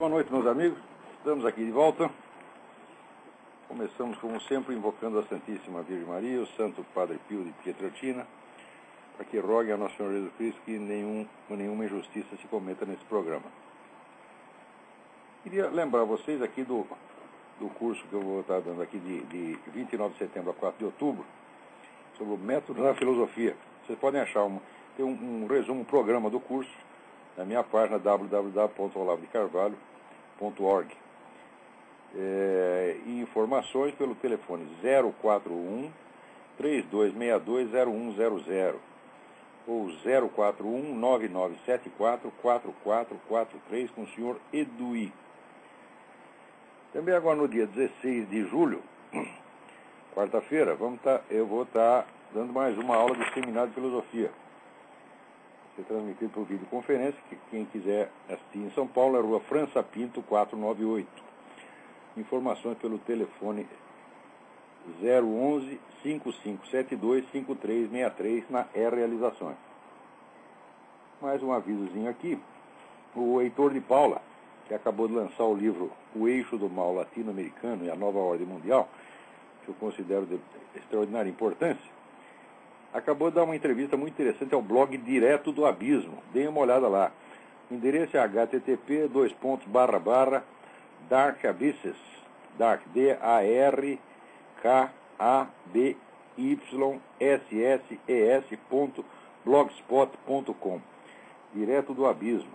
Boa noite, meus amigos. Estamos aqui de volta. Começamos, como sempre, invocando a Santíssima Virgem Maria, o Santo Padre Pio de Pietrelcina, para que rogue a Nosso Senhor Jesus Cristo que nenhuma injustiça se cometa nesse programa. Queria lembrar vocês aqui do curso que eu vou estar dando aqui de 29 de setembro a 4 de outubro, sobre o método da filosofia. Vocês podem achar tem um resumo, um programa do curso, na minha página www.olavodecarvalho.org. E informações pelo telefone 041 3262 0100 ou 041 9974 4443 com o senhor Eduí. Também agora no dia 16 de julho, quarta-feira, eu vou estar dando mais uma aula do Seminário de Filosofia. Vai ser transmitido por videoconferência, que quem quiser assistir em São Paulo é Rua França Pinto 498. Informações pelo telefone 011 5572 5363 na E-Realizações. Mais um avisozinho aqui. O Heitor de Paula, que acabou de lançar o livro O Eixo do Mal Latino-Americano e a Nova Ordem Mundial, que eu considero de extraordinária importância, acabou de dar uma entrevista muito interessante ao blog Direto do Abismo. Deem uma olhada lá. O endereço é http://Dark Abysses, Dark, DARKABYSSES.blogspot.com. Direto do Abismo.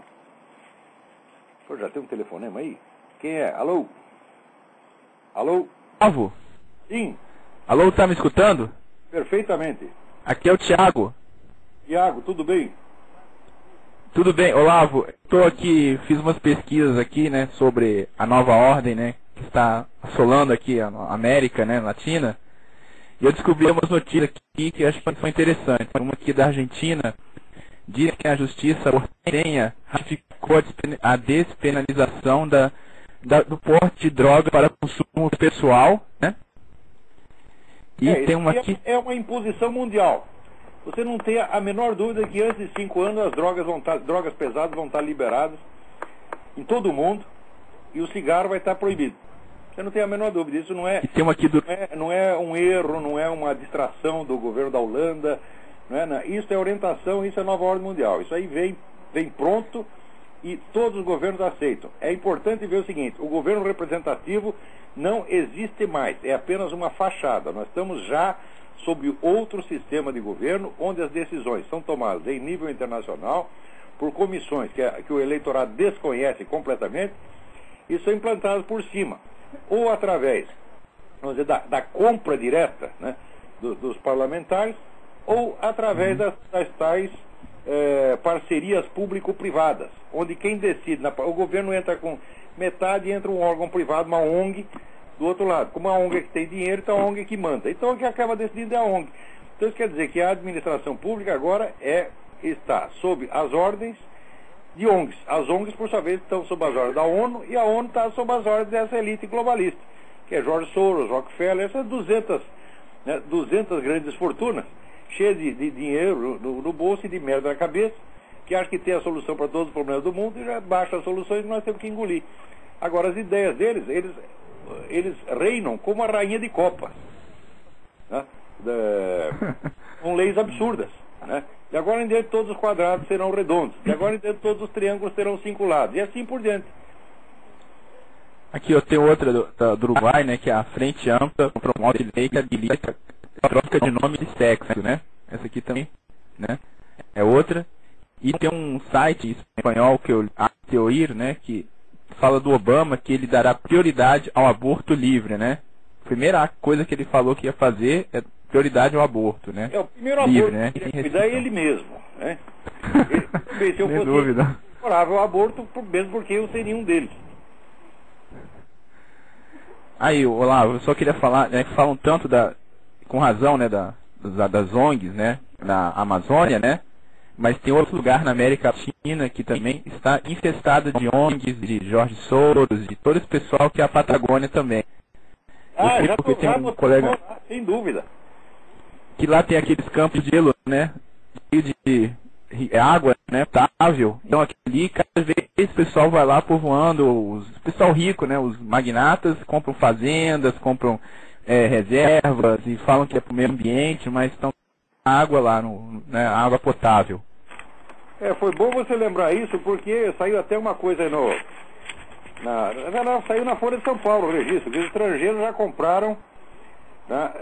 Pô, já tem um telefonema aí? Quem é? Alô? Alô? Alvo? Sim. Alô, tá me escutando? Perfeitamente. Aqui é o Thiago. Tiago, tudo bem? Tudo bem, Olavo, estou aqui, fiz umas pesquisas aqui, né, sobre a nova ordem, né, que está assolando aqui a América, né, Latina, e eu descobri umas notícias aqui que eu acho que foi interessante. Uma aqui da Argentina diz que a justiça portenha ratificou a despenalização do porte de droga para consumo pessoal, né, e tem uma aqui... É uma imposição mundial. Você não tem a menor dúvida que antes de 5 anos as drogas pesadas vão estar liberadas em todo o mundo e o cigarro vai estar proibido. Você não tem a menor dúvida. Isso não é, não é um erro, não é uma distração do governo da Holanda. Isso é orientação, isso é nova ordem mundial. Isso aí vem pronto e todos os governos aceitam. É importante ver o seguinte: o governo representativo não existe mais, é apenas uma fachada. Nós estamos já sob outro sistema de governo, onde as decisões são tomadas em nível internacional por comissões que o eleitorado desconhece completamente e são implantadas por cima, ou através, vamos dizer, da compra direta, né, dos parlamentares, ou através das tais parcerias público-privadas, onde quem decide, o governo entra com metade e entra um órgão privado, uma ONG, do outro lado. Como a ONG é que tem dinheiro, então a ONG é que manda. Então o que acaba decidindo é a ONG. Então isso quer dizer que a administração pública agora está sob as ordens de ONGs. As ONGs, por sua vez, estão sob as ordens da ONU, e a ONU está sob as ordens dessa elite globalista, que é George Soros, Rockefeller, essas 200 grandes fortunas, cheias de dinheiro no bolso e de merda na cabeça, que acham que tem a solução para todos os problemas do mundo e já baixa as soluções que nós temos que engolir. Agora, as ideias deles, eles reinam como a rainha de copas, né? Com leis absurdas, né? E agora em diante todos os quadrados serão redondos, e agora em diante todos os triângulos serão 5 lados, e assim por diante. Aqui eu tenho outra do Uruguai, né, que é a Frente Ampla promove lei que habilita a troca de nome de sexo, né? Essa aqui também, né? É outra. E tem um site espanhol que eu Teoir, né, que fala do Obama, que ele dará prioridade ao aborto livre, né? A primeira coisa que ele falou que ia fazer é prioridade ao aborto, né? O primeiro livre, aborto né? que ele ia cuidar é ele mesmo, né? Se eu Sem fosse dúvida. favorável ao aborto, mesmo porque eu seria um deles. Aí, Olavo, eu só queria falar, né, que falam tanto com razão, né, das ONGs, né, na Amazônia, né? Mas tem outro lugar na América Latina que também está infestado de ONGs, de George Soros, de todo esse pessoal que é a Patagônia também. Já porque tem um colega, sem dúvida. que lá tem aqueles campos de gelo, né? De água, né, potável. Então aqui, cada vez o pessoal vai lá povoando, o pessoal rico, né, os magnatas compram fazendas, compram reservas e falam que é para o meio ambiente, mas estão água lá, né, água potável. Foi bom você lembrar isso, porque saiu até uma coisa aí saiu na Folha de São Paulo o registro, que os estrangeiros já compraram, né,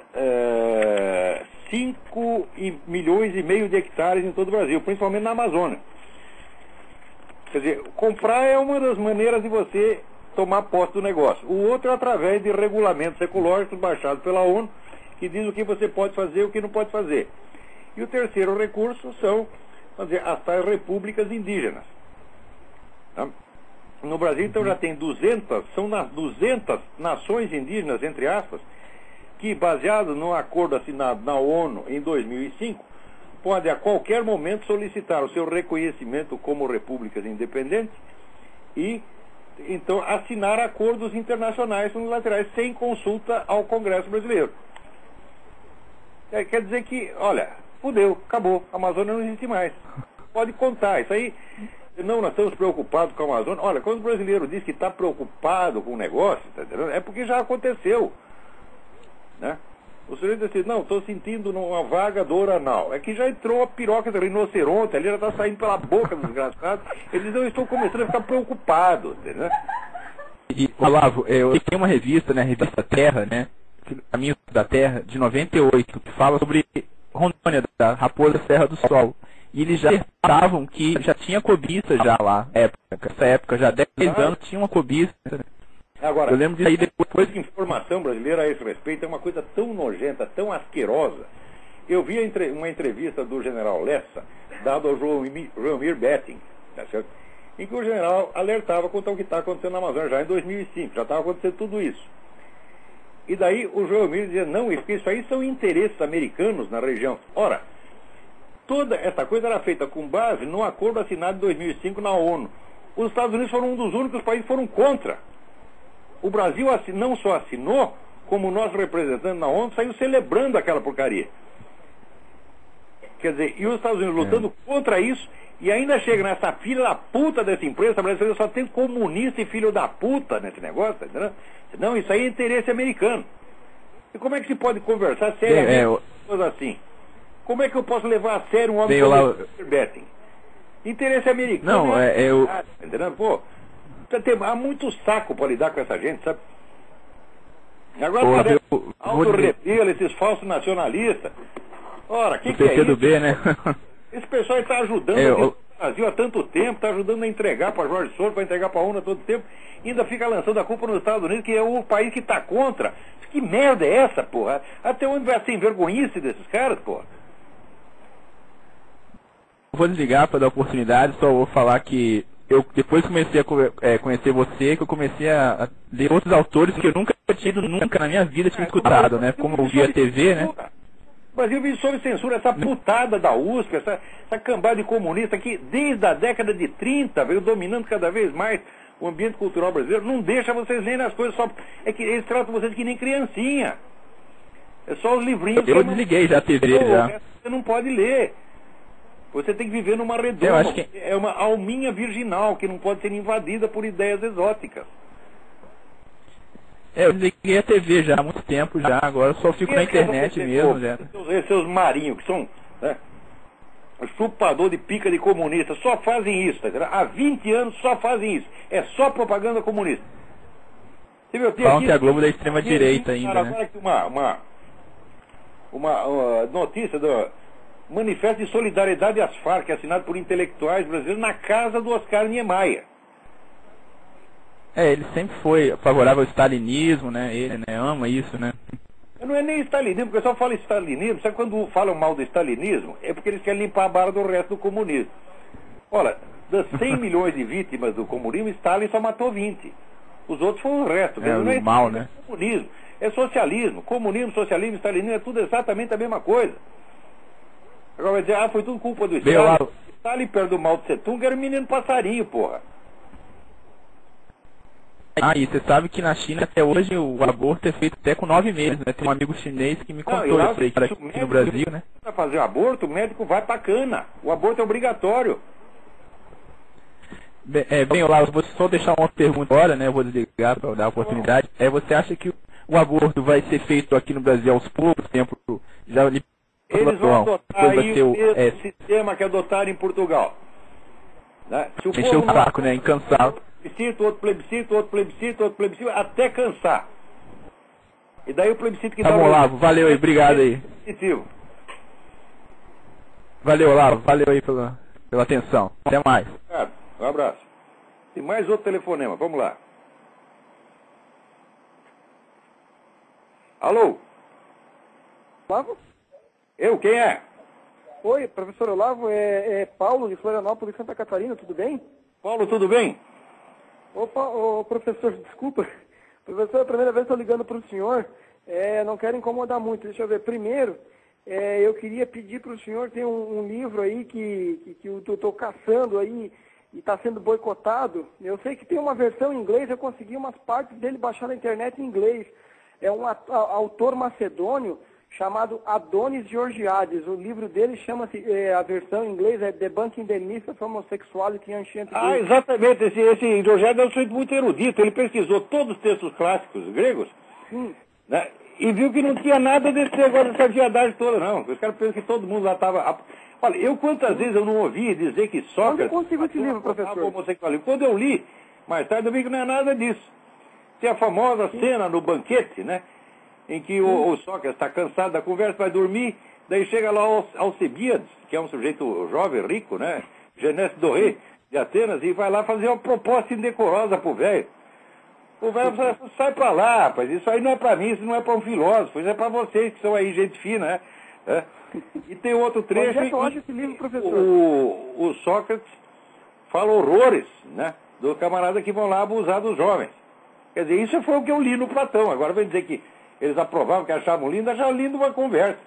5,5 milhões de hectares em todo o Brasil, principalmente na Amazônia. Quer dizer, comprar é uma das maneiras de você tomar posse do negócio. O outro é através de regulamentos ecológicos baixados pela ONU, que diz o que você pode fazer e o que não pode fazer. E o terceiro recurso são, vamos dizer, as tais repúblicas indígenas. Tá? No Brasil, então, já tem 200 nações indígenas, entre aspas, que, baseado no acordo assinado na ONU em 2005, pode a qualquer momento solicitar o seu reconhecimento como repúblicas independentes e, então, assinar acordos internacionais unilaterais sem consulta ao Congresso brasileiro. Quer dizer que, olha, fudeu, acabou, a Amazônia não existe mais. Pode contar, isso aí, não, nós estamos preocupados com a Amazônia. Olha, quando o brasileiro diz que está preocupado com o negócio, tá entendendo? É porque já aconteceu. Né? O sujeito diz assim, não, estou sentindo uma vaga dor anal. É que já entrou a piroca do rinoceronte, ali já está saindo pela boca do desgraçado. Ele diz, eu estou começando a ficar preocupado. Entendeu? E, Olavo, eu tenho uma revista, né, a revista Terra, né, Caminhos da Terra, de 98, que fala sobre Rondônia, da Raposa Serra do Sol. E eles já acertavam que já tinha cobiça já lá, nessa época, já há 10 anos tinha uma cobiça. Agora, eu lembro disso aí depois. A informação brasileira a esse respeito é uma coisa tão nojenta, tão asquerosa. Eu vi uma entrevista do general Lessa, dada ao Joelmir Betting, tá certo? Em que o general alertava quanto ao que está acontecendo na Amazônia já em 2005, já estava acontecendo tudo isso. E daí o Joelmir dizia, não, isso aí são interesses americanos na região. Ora, toda essa coisa era feita com base no acordo assinado em 2005 na ONU. Os Estados Unidos foram um dos únicos países que foram contra. O Brasil não só assinou, como nosso representante na ONU saiu celebrando aquela porcaria. Quer dizer, e os Estados Unidos lutando contra isso, e ainda chega nessa filha da puta dessa imprensa brasileira, só tem comunista e filho da puta nesse negócio, tá entendendo? Não, isso aí é interesse americano. E como é que se pode conversar seriamente com coisas assim? Como é que eu posso levar a sério um homem como o Betting? Interesse americano. Não, tá entendendo? Pô, há muito saco para lidar com essa gente, sabe? Agora parece autorrepila, esses falsos nacionalistas. Ora, o que é isso? B, né? Esse pessoal está ajudando o Brasil há tanto tempo, está ajudando a entregar para Jorge Soros, para entregar para a ONU há todo tempo, e ainda fica lançando a culpa nos Estados Unidos, que é o país que está contra. Que merda é essa, porra? Até onde vai ser vergonhice desses caras, porra? Vou desligar para dar oportunidade, só vou falar que eu depois comecei a conhecer você, que eu comecei a ler outros autores que eu nunca tinha tido, nunca na minha vida tinha escutado, né? Como eu via a TV, né? O Brasil vive sob censura, essa putada da USP, essa cambada de comunista que desde a década de 30 veio dominando cada vez mais o ambiente cultural brasileiro, não deixa vocês lerem as coisas, só é que eles tratam vocês que nem criancinha. É só os livrinhos. Eu desliguei já a TV já. Você não pode ler. Você tem que viver numa redoma. É uma alminha virginal que não pode ser invadida por ideias exóticas. Eu desliguei a TV já há muito tempo já, agora eu só fico na internet mesmo. Seus marinhos, que são chupador de pica de comunista, só fazem isso, tá entendendo? Há 20 anos só fazem isso. É só propaganda comunista. Você viu, falam que a Globo é da extrema direita ainda, né? Agora aqui uma notícia do Manifesto de Solidariedade às Farc, assinado por intelectuais brasileiros na casa do Oscar Niemeyer. Ele sempre foi favorável ao stalinismo, né? Ele, né, ama isso, né? Não é nem stalinismo, o pessoal fala stalinismo, sabe quando falam mal do stalinismo? É porque eles querem limpar a barra do resto do comunismo. Olha, das 100 milhões de vítimas do comunismo, Stalin só matou 20. Os outros foram o resto. Não é mal, né? Comunismo, é socialismo. Comunismo, socialismo, stalinismo, é tudo exatamente a mesma coisa. Agora vai dizer, foi tudo culpa do Stalin. Stalin perto do Mao Tse Tung era um menino passarinho, porra. E você sabe que na China até hoje o aborto é feito até com 9 meses, né? Tem um amigo chinês que me contou isso aí, aqui no Brasil, né? Para fazer aborto, o médico vai pra cana. O aborto é obrigatório. Bem, Olavo, vou só deixar uma pergunta agora, né? Eu vou desligar para dar a oportunidade. Você acha que o aborto vai ser feito aqui no Brasil aos poucos, tempo já eles vão adotar aí o mesmo sistema que adotaram em Portugal. Né? Se o encher o saco, né? Incansável. Outro plebiscito, até cansar. E daí o plebiscito que dá... Tá bom, Olavo, valeu aí, obrigado aí. Valeu, Olavo, valeu aí pela atenção. Até mais. Um abraço. Tem mais outro telefonema, vamos lá. Alô? Olavo? Quem é? Oi, professor Olavo, é Paulo de Florianópolis, Santa Catarina, tudo bem? Paulo, tudo bem? Opa, professor, desculpa. Professor, é a primeira vez que estou ligando para o senhor. Não quero incomodar muito. Deixa eu ver. Primeiro, eu queria pedir para o senhor, tem um livro aí que eu estou caçando aí e está sendo boicotado. Eu sei que tem uma versão em inglês, eu consegui umas partes dele baixar na internet em inglês. É um autor macedônio chamado Adonis Georgiades. O livro dele chama-se, a versão em inglês é Debunking the Myth of Homosexuality in Ancient Greece. Exatamente. Esse Georgiades é um sujeito muito erudito. Ele pesquisou todos os textos clássicos gregos, né, e viu que não tinha nada desse negócio, dessa viadagem toda, não. Os caras pensam que todo mundo lá estava... Olha, quantas vezes eu não ouvi dizer que Sócrates... Onde eu consigo esse livro, professor? Homossexualismo. Quando eu li, mais tarde eu vi que não é nada disso. Tem a famosa cena no banquete, né? Em que o Sócrates está cansado da conversa, vai dormir, daí chega lá Alcebiades, que é um sujeito jovem, rico, né? Geneste Doré, de Atenas, e vai lá fazer uma proposta indecorosa pro velho. O velho fala, sai pra lá, rapaz, isso aí não é pra mim, isso não é pra um filósofo, isso é pra vocês que são aí gente fina, né? E tem outro trecho... Onde é que eu acho esse livro, professor? O Sócrates fala horrores, né? Dos camaradas que vão lá abusar dos jovens. Quer dizer, isso foi o que eu li no Platão. Agora vem dizer que eles aprovavam, que achavam lindo uma conversa.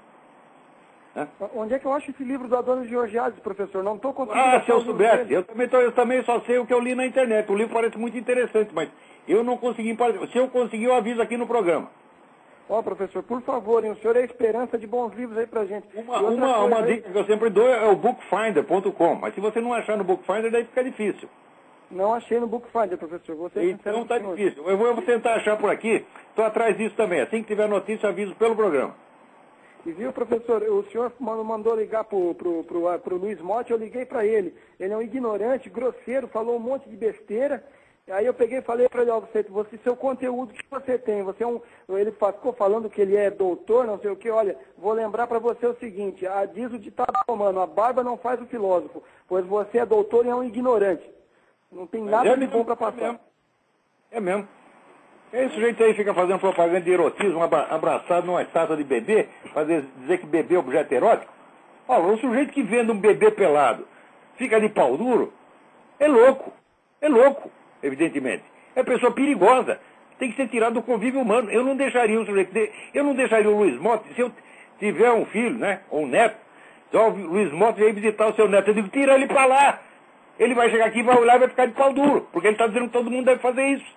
Né? Onde é que eu acho esse livro do Adonis Georgiades, professor? Não estou conseguindo... Se eu soubesse. Eu também só sei o que eu li na internet. O livro parece muito interessante, mas eu não consegui... Se eu conseguir, eu aviso aqui no programa. Professor, por favor, o senhor é a esperança de bons livros aí pra gente. Uma dica que eu sempre dou é o bookfinder.com. Mas se você não achar no Bookfinder, daí fica difícil. Não achei no Bookfinder, professor. Então tá difícil. Eu vou tentar achar por aqui. Estou atrás disso também. Assim que tiver notícia, eu aviso pelo programa. E viu, professor, o senhor mandou ligar pro Luiz Motti, eu liguei para ele. Ele é um ignorante, grosseiro, falou um monte de besteira. Aí eu peguei e falei para ele, seu conteúdo que você tem, ele ficou falando que ele é doutor, não sei o que, olha, vou lembrar para você o seguinte, diz o ditado romano, a barba não faz o filósofo, pois você é doutor e é um ignorante. Não tem nada de bom para passar. É mesmo. Esse sujeito aí fica fazendo propaganda de erotismo abraçado numa estátua de bebê, para dizer que bebê é objeto erótico. Olha, o sujeito que vende um bebê pelado, fica de pau duro, é louco, evidentemente. É pessoa perigosa, tem que ser tirado do convívio humano. Eu não deixaria o sujeito, eu não deixaria o Luiz Motti, se eu tiver um filho, né, ou um neto, só o Luiz Motti veio visitar o seu neto, eu digo, tira ele para lá. Ele vai chegar aqui, vai olhar e vai ficar de pau duro, porque ele está dizendo que todo mundo deve fazer isso.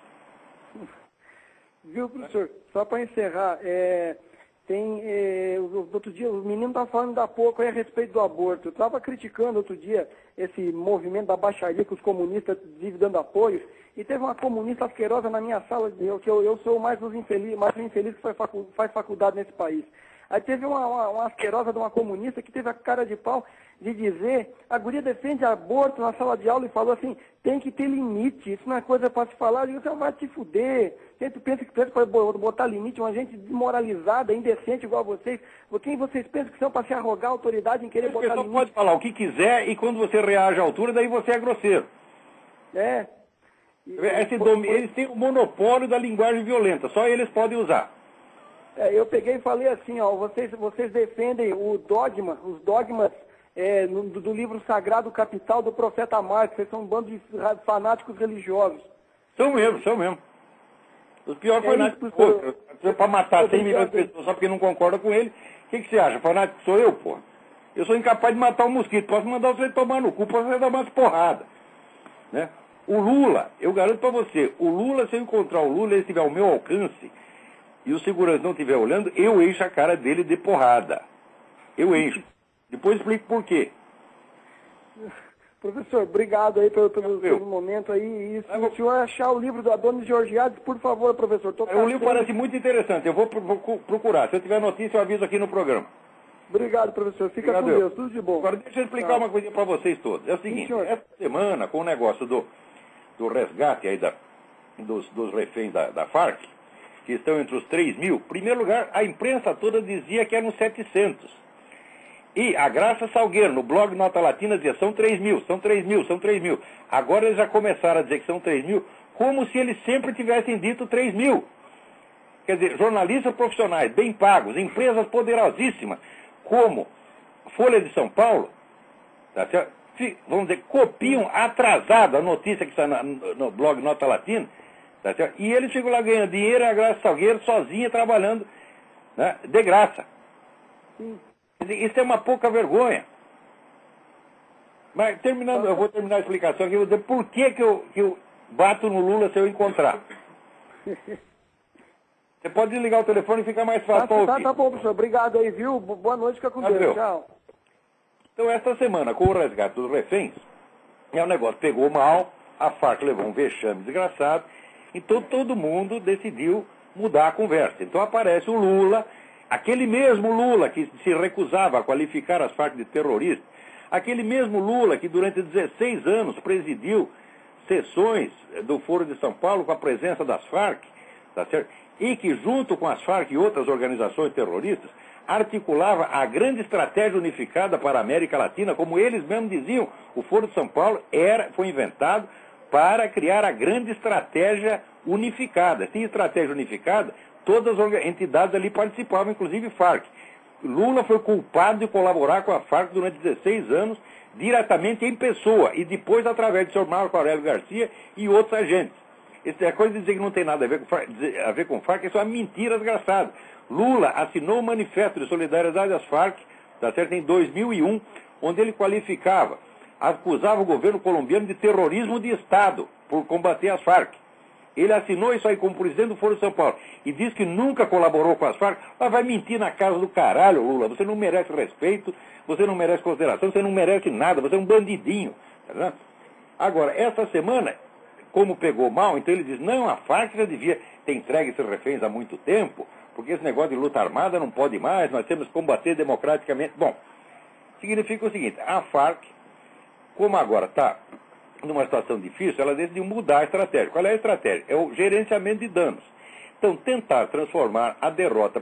Viu, professor? Só para encerrar, outro dia, o menino estava falando da pouco aí a respeito do aborto. Eu estava criticando outro dia esse movimento da baixaria que os comunistas vivem dando apoio, e teve uma comunista asquerosa na minha sala, que eu sou mais um infeliz que faz faculdade nesse país. Aí teve uma asquerosa de uma comunista que teve a cara de pau de dizer, a guria defende aborto na sala de aula e falou assim, tem que ter limite, isso não é coisa para se falar, você vai te fuder. Quem tu pensa que pode botar limite, uma gente desmoralizada, indecente igual a vocês, quem vocês pensam que são para se arrogar a autoridade em querer botar limite? Você pode falar o que quiser e quando você reage à altura, daí você é grosseiro. Eles têm o monopólio da linguagem violenta, só eles podem usar. Eu peguei e falei assim, vocês defendem os dogmas do livro Sagrado Capital do profeta Marx, vocês são um bando de fanáticos religiosos. São mesmo. Os piores fanáticos, para matar 100 milhões de pessoas só porque não concordam com ele, o que você acha? Fanático sou eu, pô? Eu sou incapaz de matar um mosquito, posso mandar você tomar no cu, posso você dar umas porradas, né? O Lula, eu garanto para você, o Lula, se eu encontrar o Lula, ele estiver ao meu alcance, e o segurança não estiver olhando, eu encho a cara dele de porrada. Eu encho. Depois explico por quê. Professor, obrigado aí pelo momento aí. E se o senhor achar o livro do Adonis Georgiades, por favor, professor. O livro parece muito interessante. Eu vou procurar. Se eu tiver notícia, eu aviso aqui no programa. Obrigado, professor. Fica com Deus. Tudo de bom. Agora, deixa eu explicar uma coisa para vocês todos. É o seguinte, essa semana, com o negócio do resgate aí dos reféns da Farc, que estão entre os 3 mil, em primeiro lugar, a imprensa toda dizia que eram 700. E a Graça Salgueiro, no blog Nota Latina, dizia, são 3 mil, são 3 mil, são 3 mil. Agora eles já começaram a dizer que são 3 mil, como se eles sempre tivessem dito 3 mil. Quer dizer, jornalistas profissionais, bem pagos, empresas poderosíssimas, como Folha de São Paulo, tá certo? Vamos dizer, copiam atrasado a notícia que está no blog Nota Latina, tá certo? E eles ficam lá ganhando dinheiro e a Graça Salgueiro sozinha trabalhando, né, de graça. Isso é uma pouca vergonha. Mas terminando, eu vou terminar a explicação aqui, eu vou dizer por que eu bato no Lula se eu encontrar. Você pode desligar o telefone e fica mais fácil para ouvir. Tá bom, professor. Obrigado aí, viu? Boa noite, fica com Deus. Tchau. Então, esta semana, com o resgate dos reféns, o negócio pegou mal, a Farc levou um vexame desgraçado, então todo mundo decidiu mudar a conversa. Então aparece o Lula, aquele mesmo Lula que se recusava a qualificar as Farc de terroristas, aquele mesmo Lula que durante 16 anos presidiu sessões do Foro de São Paulo com a presença das Farc, tá certo? E que junto com as Farc e outras organizações terroristas, articulava a grande estratégia unificada para a América Latina, como eles mesmos diziam, o Foro de São Paulo foi inventado para criar a grande estratégia unificada. Sem estratégia unificada, todas as entidades ali participavam, inclusive Farc. Lula foi culpado de colaborar com a Farc durante 16 anos, diretamente em pessoa, e depois através do senhor Marco Aurélio Garcia e outros agentes. Essa coisa de dizer que não tem nada a ver com Farc, isso é uma mentira desgraçada. Lula assinou o Manifesto de Solidariedade às Farc, tá certo, em 2001, onde ele acusava o governo colombiano de terrorismo de Estado por combater as Farc. Ele assinou isso aí como presidente do Foro de São Paulo e diz que nunca colaborou com as Farc. Mas vai mentir na casa do caralho, Lula. Você não merece respeito, você não merece consideração, você não merece nada, você é um bandidinho. Tá vendo? Agora, essa semana, como pegou mal, então ele diz, não, a Farc já devia ter entregue esses reféns há muito tempo, porque esse negócio de luta armada não pode mais, nós temos que combater democraticamente. Bom, significa o seguinte, a Farc, como agora está numa situação difícil, ela decidiu mudar a estratégia. Qual é a estratégia? É o gerenciamento de danos. Então, tentar transformar a derrota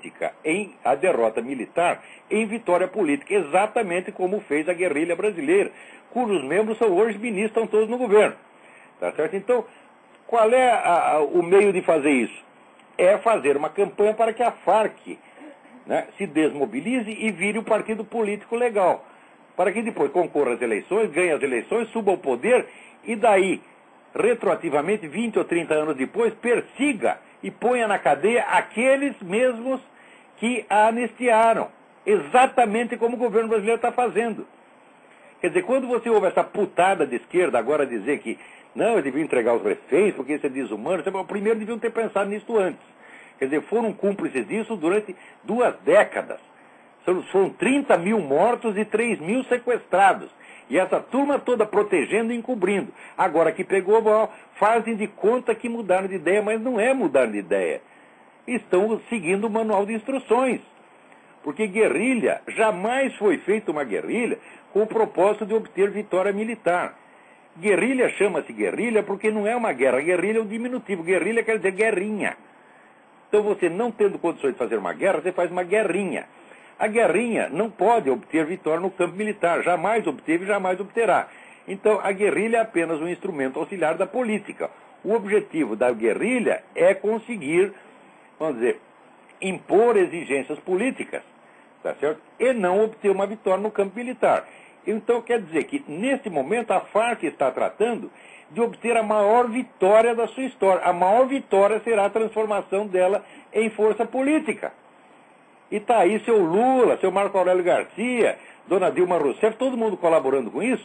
militar em vitória política, exatamente como fez a guerrilha brasileira, cujos membros são hoje ministros, estão todos no governo. Tá certo? Então, qual é o meio de fazer isso? É fazer uma campanha para que a Farc, né, se desmobilize e vire um partido político legal. Para que depois concorra às eleições, ganhe as eleições, suba ao poder e daí, retroativamente, 20 ou 30 anos depois, persiga e ponha na cadeia aqueles mesmos que a anistiaram. Exatamente como o governo brasileiro está fazendo. Quer dizer, quando você ouve essa putada de esquerda agora dizer que não, eu devia entregar os reféns porque isso é desumano, primeiro deviam ter pensado nisso antes. Quer dizer, foram cúmplices disso durante 2 décadas. Foram 30 mil mortos e 3 mil sequestrados. E essa turma toda protegendo e encobrindo. Agora que pegou mal, fazem de conta que mudaram de ideia, mas não é mudar de ideia. Estão seguindo o manual de instruções. Porque guerrilha, jamais foi feita uma guerrilha com o propósito de obter vitória militar. Guerrilha chama-se guerrilha porque não é uma guerra. Guerrilha é um diminutivo. Guerrilha quer dizer guerrinha. Então você não tendo condições de fazer uma guerra, você faz uma guerrinha. A guerrinha não pode obter vitória no campo militar. Jamais obteve e jamais obterá. Então a guerrilha é apenas um instrumento auxiliar da política. O objetivo da guerrilha é conseguir, vamos dizer, impor exigências políticas, tá certo? E não obter uma vitória no campo militar. Então quer dizer que, nesse momento, a Farc está tratando de obter a maior vitória da sua história. A maior vitória será a transformação dela em força política. E está aí seu Lula, seu Marco Aurélio Garcia, dona Dilma Rousseff, todo mundo colaborando com isso.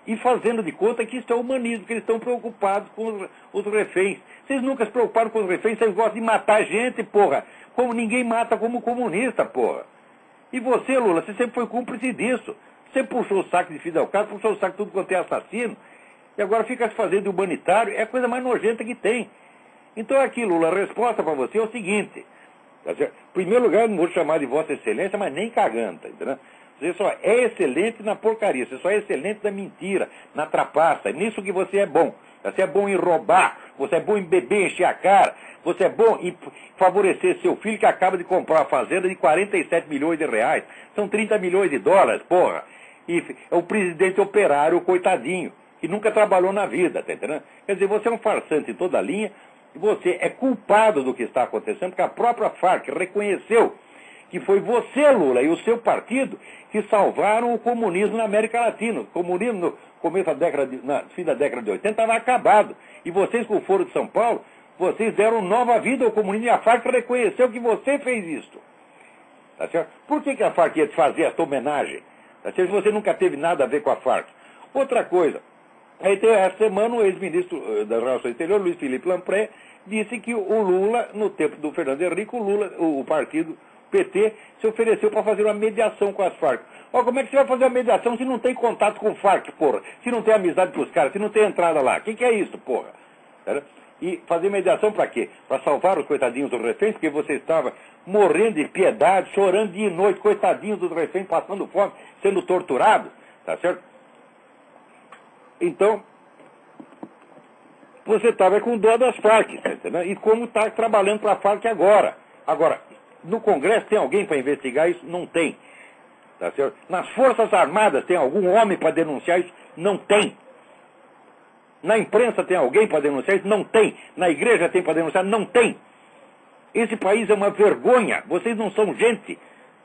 e fazendo de conta que isso é humanismo, que eles estão preocupados com os reféns. Vocês nunca se preocuparam com os reféns, vocês gostam de matar gente, porra. Como ninguém mata como comunista, porra. E você, Lula, você sempre foi cúmplice disso. Você puxou o saco de Fidel Castro, puxou o saco de tudo quanto é assassino, e agora fica se fazendo de humanitário, é a coisa mais nojenta que tem. Então aqui, Lula, a resposta para você é o seguinte. Tá certo? Em primeiro lugar, eu não vou chamar de Vossa Excelência, mas nem cagando, tá entendendo? Você só é excelente na porcaria, você só é excelente na mentira, na trapaça, é nisso que você é bom. Você é bom em roubar, você é bom em beber, encher a cara, você é bom em favorecer seu filho que acaba de comprar uma fazenda de 47 milhões de reais. São 30 milhões de dólares, porra. E é o presidente operário, coitadinho, que nunca trabalhou na vida, tá entendendo? Quer dizer, você é um farsante em toda a linha, e você é culpado do que está acontecendo, porque a própria Farc reconheceu que foi você, Lula, e o seu partido que salvaram o comunismo na América Latina. O comunismo, no começo da década fim da década de 80, estava acabado. E vocês, com o Foro de São Paulo, vocês deram nova vida ao comunismo, e a Farc reconheceu que você fez isso. Tá certo? Por que a Farc ia te fazer essa homenagem? Tá certo? Você nunca teve nada a ver com a Farc. Outra coisa, aí essa semana o ex-ministro das Relações Exteriores, Luiz Felipe Lampré, disse que o Lula, no tempo do Fernando Henrique, o partido PT se ofereceu para fazer uma mediação com as Farc. Ó, como é que você vai fazer uma mediação se não tem contato com o Farc, porra? Se não tem amizade com os caras, se não tem entrada lá? O que é isso, porra? E fazer mediação para quê? Para salvar os coitadinhos dos reféns, porque você estava morrendo de piedade, chorando dia e noite, coitadinhos dos reféns, passando fome, sendo torturados, tá certo? Então, você estava com dó das Farc, entendeu? E como está trabalhando para a Farc agora. Agora, no Congresso tem alguém para investigar isso? Não tem. Tá certo? Nas Forças Armadas tem algum homem para denunciar isso? Não tem. Na imprensa tem alguém para denunciar isso? Não tem. Na igreja tem para denunciar? Não tem. Esse país é uma vergonha. Vocês não são gente.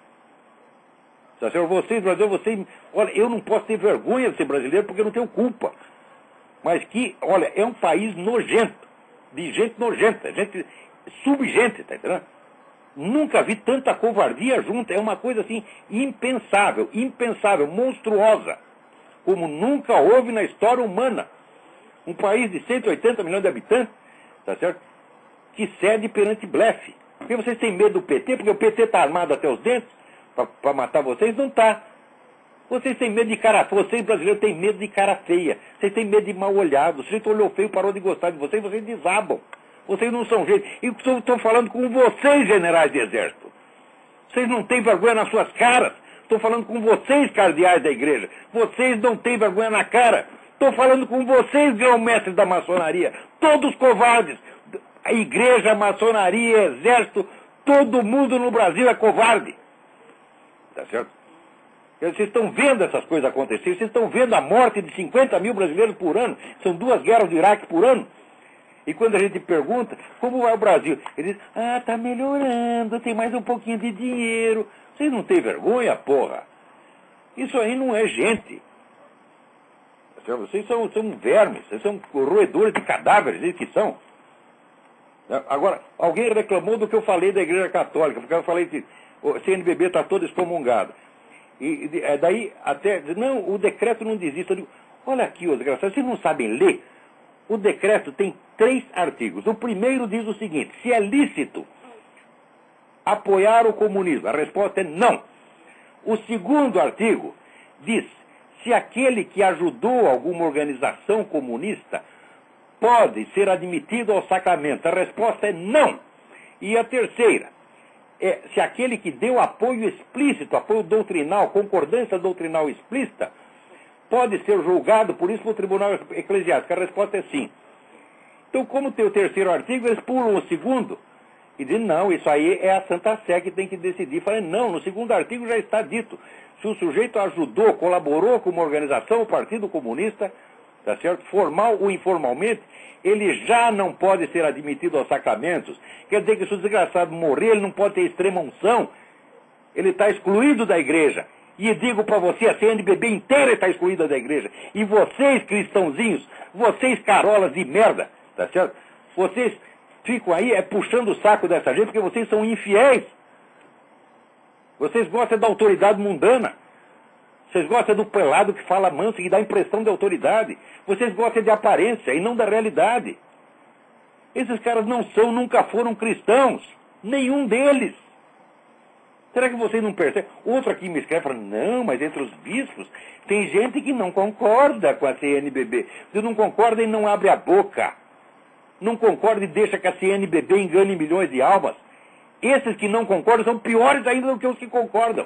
Tá certo? Vocês, brasileiros, olha, eu não posso ter vergonha de ser brasileiro porque eu não tenho culpa. Mas que, olha, é um país nojento. De gente nojenta. Gente subgente, tá entendendo? Nunca vi tanta covardia junta. É uma coisa assim impensável, monstruosa, como nunca houve na história humana. Um país de 180 milhões de habitantes, tá certo? Que cede perante blefe. Porque vocês têm medo do PT, porque o PT está armado até os dentes para matar vocês? Não está. Vocês têm medo de cara feia, vocês brasileiros têm medo de cara feia, vocês têm medo de mal olhado. Se você olhou feio, parou de gostar de vocês, vocês desabam. Vocês não são gente. E estou falando com vocês, generais de exército. Vocês não têm vergonha nas suas caras. Estou falando com vocês, cardeais da igreja. Vocês não têm vergonha na cara. Estou falando com vocês, grão-mestres da maçonaria. Todos covardes. A igreja, a maçonaria, exército, todo mundo no Brasil é covarde. Tá certo? Vocês estão vendo essas coisas acontecer. Vocês estão vendo a morte de 50 mil brasileiros por ano. São 2 guerras do Iraque por ano. E quando a gente pergunta, como vai o Brasil? Ele diz, tá melhorando, tem mais um pouquinho de dinheiro. Vocês não têm vergonha, porra? Isso aí não é gente. Vocês são vermes, vocês são roedores de cadáveres, eles que são. Agora, alguém reclamou do que eu falei da Igreja Católica, porque eu falei que o CNBB está todo excomungado. E daí até, não, o decreto não diz isso. Eu digo, olha aqui, os desgraçados, vocês não sabem ler? O decreto tem 3 artigos. O primeiro diz o seguinte, se é lícito apoiar o comunismo, a resposta é não. O segundo artigo diz, se aquele que ajudou alguma organização comunista pode ser admitido ao sacramento, a resposta é não. E a terceira, se aquele que deu apoio explícito, apoio doutrinal, concordância doutrinal explícita, pode ser julgado por isso no Tribunal Eclesiástico? A resposta é sim. Então, como tem o terceiro artigo, eles pulam o segundo e dizem, não, isso aí é a Santa Sé que tem que decidir. Falei, não, no segundo artigo já está dito. Se o sujeito ajudou, colaborou com uma organização, o Partido Comunista, tá certo? Formal ou informalmente, ele já não pode ser admitido aos sacramentos. Quer dizer que se o desgraçado morrer, ele não pode ter extrema unção. Ele está excluído da igreja. E digo para você, a CNBB inteira está excluída da igreja. E vocês, cristãozinhos, vocês carolas de merda, tá certo? Vocês ficam aí puxando o saco dessa gente porque vocês são infiéis. Vocês gostam da autoridade mundana. Vocês gostam do pelado que fala manso e que dá impressão de autoridade. Vocês gostam de aparência e não da realidade. Esses caras não são, nunca foram cristãos. Nenhum deles. Será que vocês não percebem? Outro aqui me escreve e fala, não, mas entre os bispos tem gente que não concorda com a CNBB. Se não concorda, ele não abre a boca. Não concorda e deixa que a CNBB engane milhões de almas. Esses que não concordam são piores ainda do que os que concordam.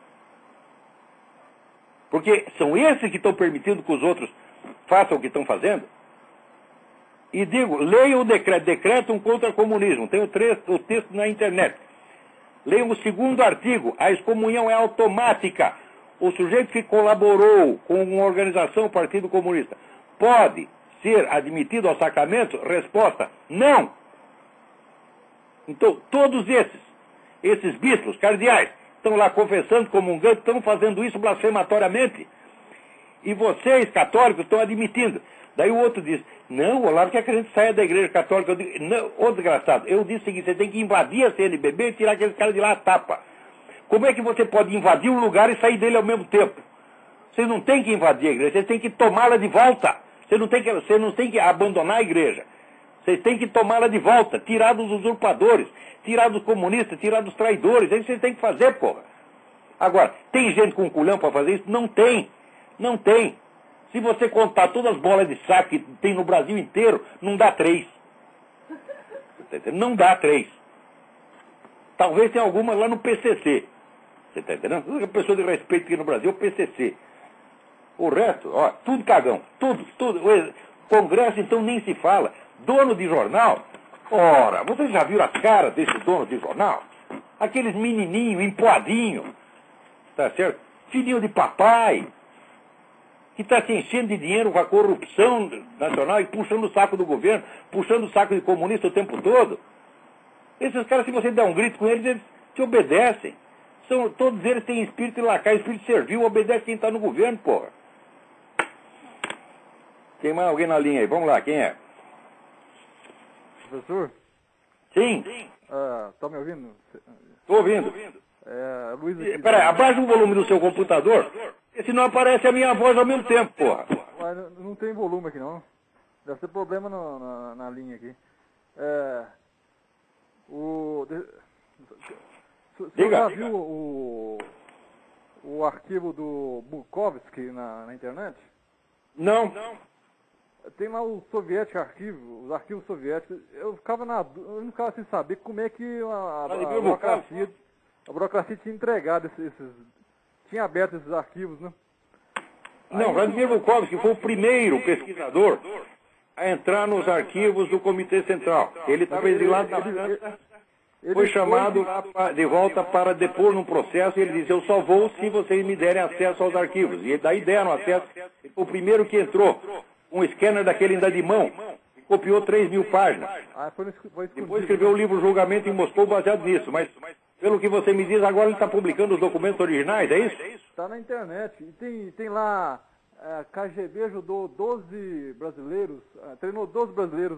Porque são esses que estão permitindo que os outros façam o que estão fazendo. E digo, leiam o decreto contra o comunismo. Tem o texto na internet. Leiam o 2º artigo. A excomunhão é automática. O sujeito que colaborou com uma organização, o Partido Comunista, pode ser admitido ao sacramento? Resposta, não. Então, todos esses bispos, cardeais, estão lá confessando, comungando, estão fazendo isso blasfematoriamente. E vocês, católicos, estão admitindo. Daí o outro diz, não, Olavo quer que a gente saia da igreja católica. Eu digo, não, ô desgraçado, eu disse o seguinte, você tem que invadir a CNBB e tirar aqueles caras de lá a tapa. Como é que você pode invadir um lugar e sair dele ao mesmo tempo? Vocês não têm que invadir a igreja, vocês têm que tomá-la de volta. Vocês não têm que abandonar a igreja. Vocês têm que tomá-la de volta, tirar dos usurpadores, tirar dos comunistas, tirar dos traidores. É isso que vocês têm que fazer, porra. Agora, tem gente com culhão para fazer isso? Não tem. Não tem. Se você contar todas as bolas de saco que tem no Brasil inteiro, não dá 3. Não dá 3. Talvez tenha alguma lá no PCC. Você está entendendo? A única pessoa de respeito aqui no Brasil é o PCC. O resto, ó, tudo cagão. Tudo. O Congresso, então, nem se fala. Dono de jornal? Ora, vocês já viram as caras desse dono de jornal? Aqueles menininhos, empoadinhos. Tá certo? Filhinho de papai. Que está se enchendo de dinheiro com a corrupção nacional e puxando o saco do governo, puxando o saco de comunista o tempo todo. Esses caras, se você der um grito com eles te obedecem. Todos eles têm espírito de lacaio, espírito servil, obedece quem está no governo, porra. Tem mais alguém na linha aí? Vamos lá, quem é? Professor? Sim. Tá me ouvindo? Estou ouvindo. Luiz aqui. Peraí, abaixa o volume do seu computador, porque senão aparece a minha voz ao mesmo tempo, porra. Não tem volume aqui, não. Deve ter problema na linha aqui. Você já viu o arquivo do Bukovsky na internet? Não. Tem lá o soviético arquivo, os arquivos soviéticos. Eu não ficava sem saber como é que a burocracia tinha entregado tinha aberto esses arquivos, né? Não, Vladimir Bukovsky foi o primeiro pesquisador a entrar nos arquivos do Comitê Central. Ele estava exilado na França, foi chamado de volta para depor num processo e ele disse, eu só vou se vocês me derem acesso aos arquivos. E daí deram acesso. Ele foi o primeiro que entrou. Um scanner daquele ainda de mão, e copiou 3.000 páginas. Depois escreveu o livro Julgamento em Moscou baseado nisso, mas pelo que você me diz, agora ele está publicando os documentos originais, é isso? Está na internet. E tem lá, KGB ajudou 12 brasileiros, treinou 12 brasileiros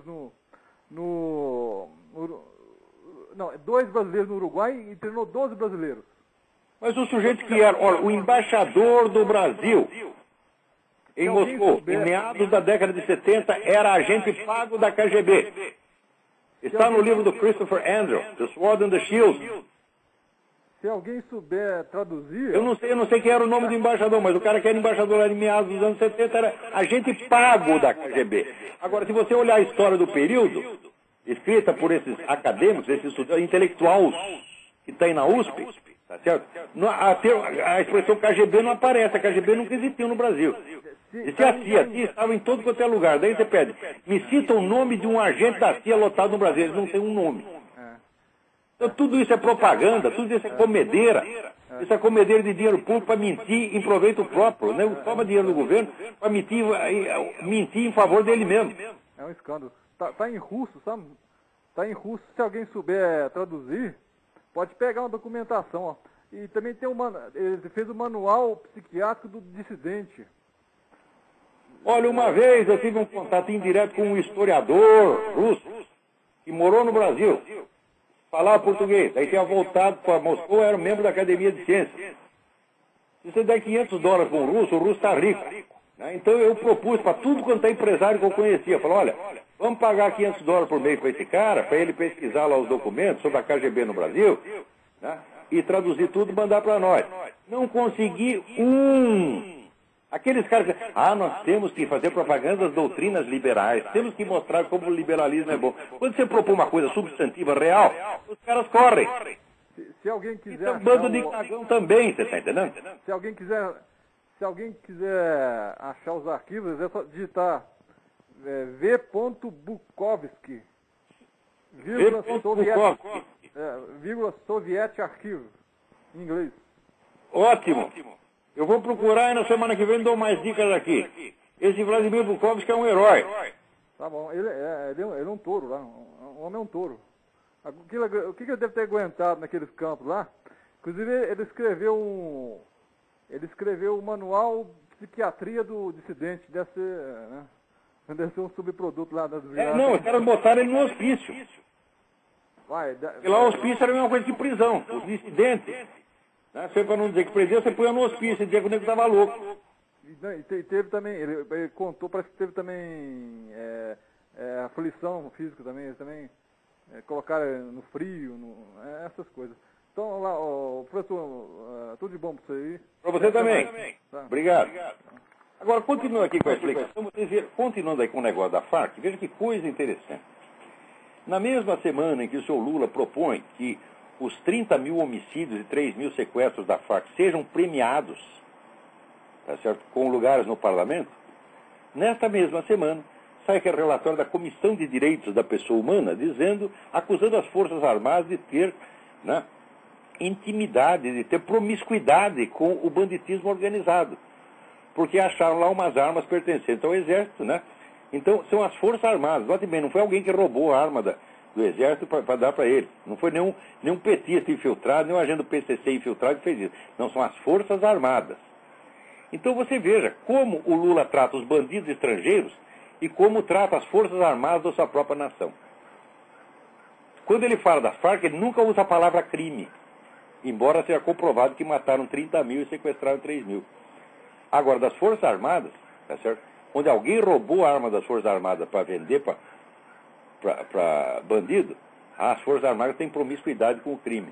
não, 2 brasileiros no Uruguai e treinou 12 brasileiros. Mas o sujeito que era, olha, o embaixador do Brasil em Moscou, em meados da década de 70, era agente pago da KGB. Está no livro do Christopher Andrew, The Sword and the Shield. Se alguém souber traduzir... Eu não sei quem era o nome do embaixador, mas o cara que era embaixador lá em meados dos anos 70 era agente pago da KGB. Agora, se você olhar a história do período, escrita por esses acadêmicos, esses estudantes intelectuais que está aí na USP, tá certo? A expressão KGB não aparece, a KGB nunca existiu no Brasil. E se a CIA estava em todo quanto é lugar, daí você pede, me cita o nome de um agente da CIA lotado no Brasil, eles não têm um nome. Então tudo isso é propaganda, tudo isso é comedeira. Isso é comedeira de dinheiro público para mentir em proveito próprio, né? Toma dinheiro do governo para mentir em favor dele mesmo. É um escândalo. Tá em russo, sabe? Tá em russo, se alguém souber traduzir, pode pegar uma documentação, ó. E também tem ele fez o manual psiquiátrico do dissidente. Olha, uma vez eu tive um contato indireto com um historiador russo que morou no Brasil. Falava português, aí tinha voltado para Moscou, era membro da Academia de Ciências. Se você der $500 para um russo, o russo está rico. Né? Então eu propus para tudo quanto é empresário que eu conhecia. Falei, olha, vamos pagar $500 por mês para esse cara, para ele pesquisar lá os documentos sobre a KGB no Brasil, né? E traduzir tudo e mandar para nós. Não consegui Aqueles caras que nós temos que fazer propaganda das doutrinas liberais, temos que mostrar como o liberalismo é bom. Quando você propõe uma coisa substantiva, real, os caras correm. Se alguém quiser... Então, bando de cagão também, você está entendendo? Se alguém quiser achar os arquivos, é só digitar v.bukovski, vírgula Soviet Archive, em inglês. Ótimo. Eu vou procurar e na semana que vem dou mais dicas aqui. Esse Vladimir Bukovski é um herói. Tá bom, ele é um touro lá, o homem é um touro. O que ele deve ter aguentado naqueles campos lá? Inclusive ele escreveu o manual Psiquiatria do Dissidente, deve ser um subproduto lá das viagens. Não, os caras botaram ele no hospício. E lá o hospício era a mesma coisa que prisão, os dissidentes. Né? Você, para não dizer que prendeu, você põe no hospício, e dizia que o nego estava louco. E teve também, ele contou, parece que teve também aflição física também, eles também colocaram no frio, essas coisas. Então, lá, professor, tudo de bom para você aí. Para você também. Tá. Obrigado. Agora, continuando aqui com a explicação, continuando aí com o negócio da FARC, veja que coisa interessante. Na mesma semana em que o senhor Lula propõe que os 30 mil homicídios e 3 mil sequestros da FARC sejam premiados, tá certo, com lugares no parlamento, nesta mesma semana sai aquele relatório da Comissão de Direitos da Pessoa Humana, acusando as Forças Armadas de ter, né, intimidade, de ter promiscuidade com o banditismo organizado, porque acharam lá umas armas pertencentes ao Exército, né? Então, são as Forças Armadas. Note bem, não foi alguém que roubou a arma do Exército para dar para ele. Não foi nenhum petista infiltrado, nenhum agente do PCC infiltrado que fez isso. Não, são as Forças Armadas. Então, você veja como o Lula trata os bandidos estrangeiros e como trata as Forças Armadas da sua própria nação. Quando ele fala das Farc, ele nunca usa a palavra crime, embora seja comprovado que mataram 30 mil e sequestraram 3 mil. Agora, das Forças Armadas, tá certo? Onde alguém roubou a arma das Forças Armadas para vender para bandido, as Forças Armadas têm promiscuidade com o crime.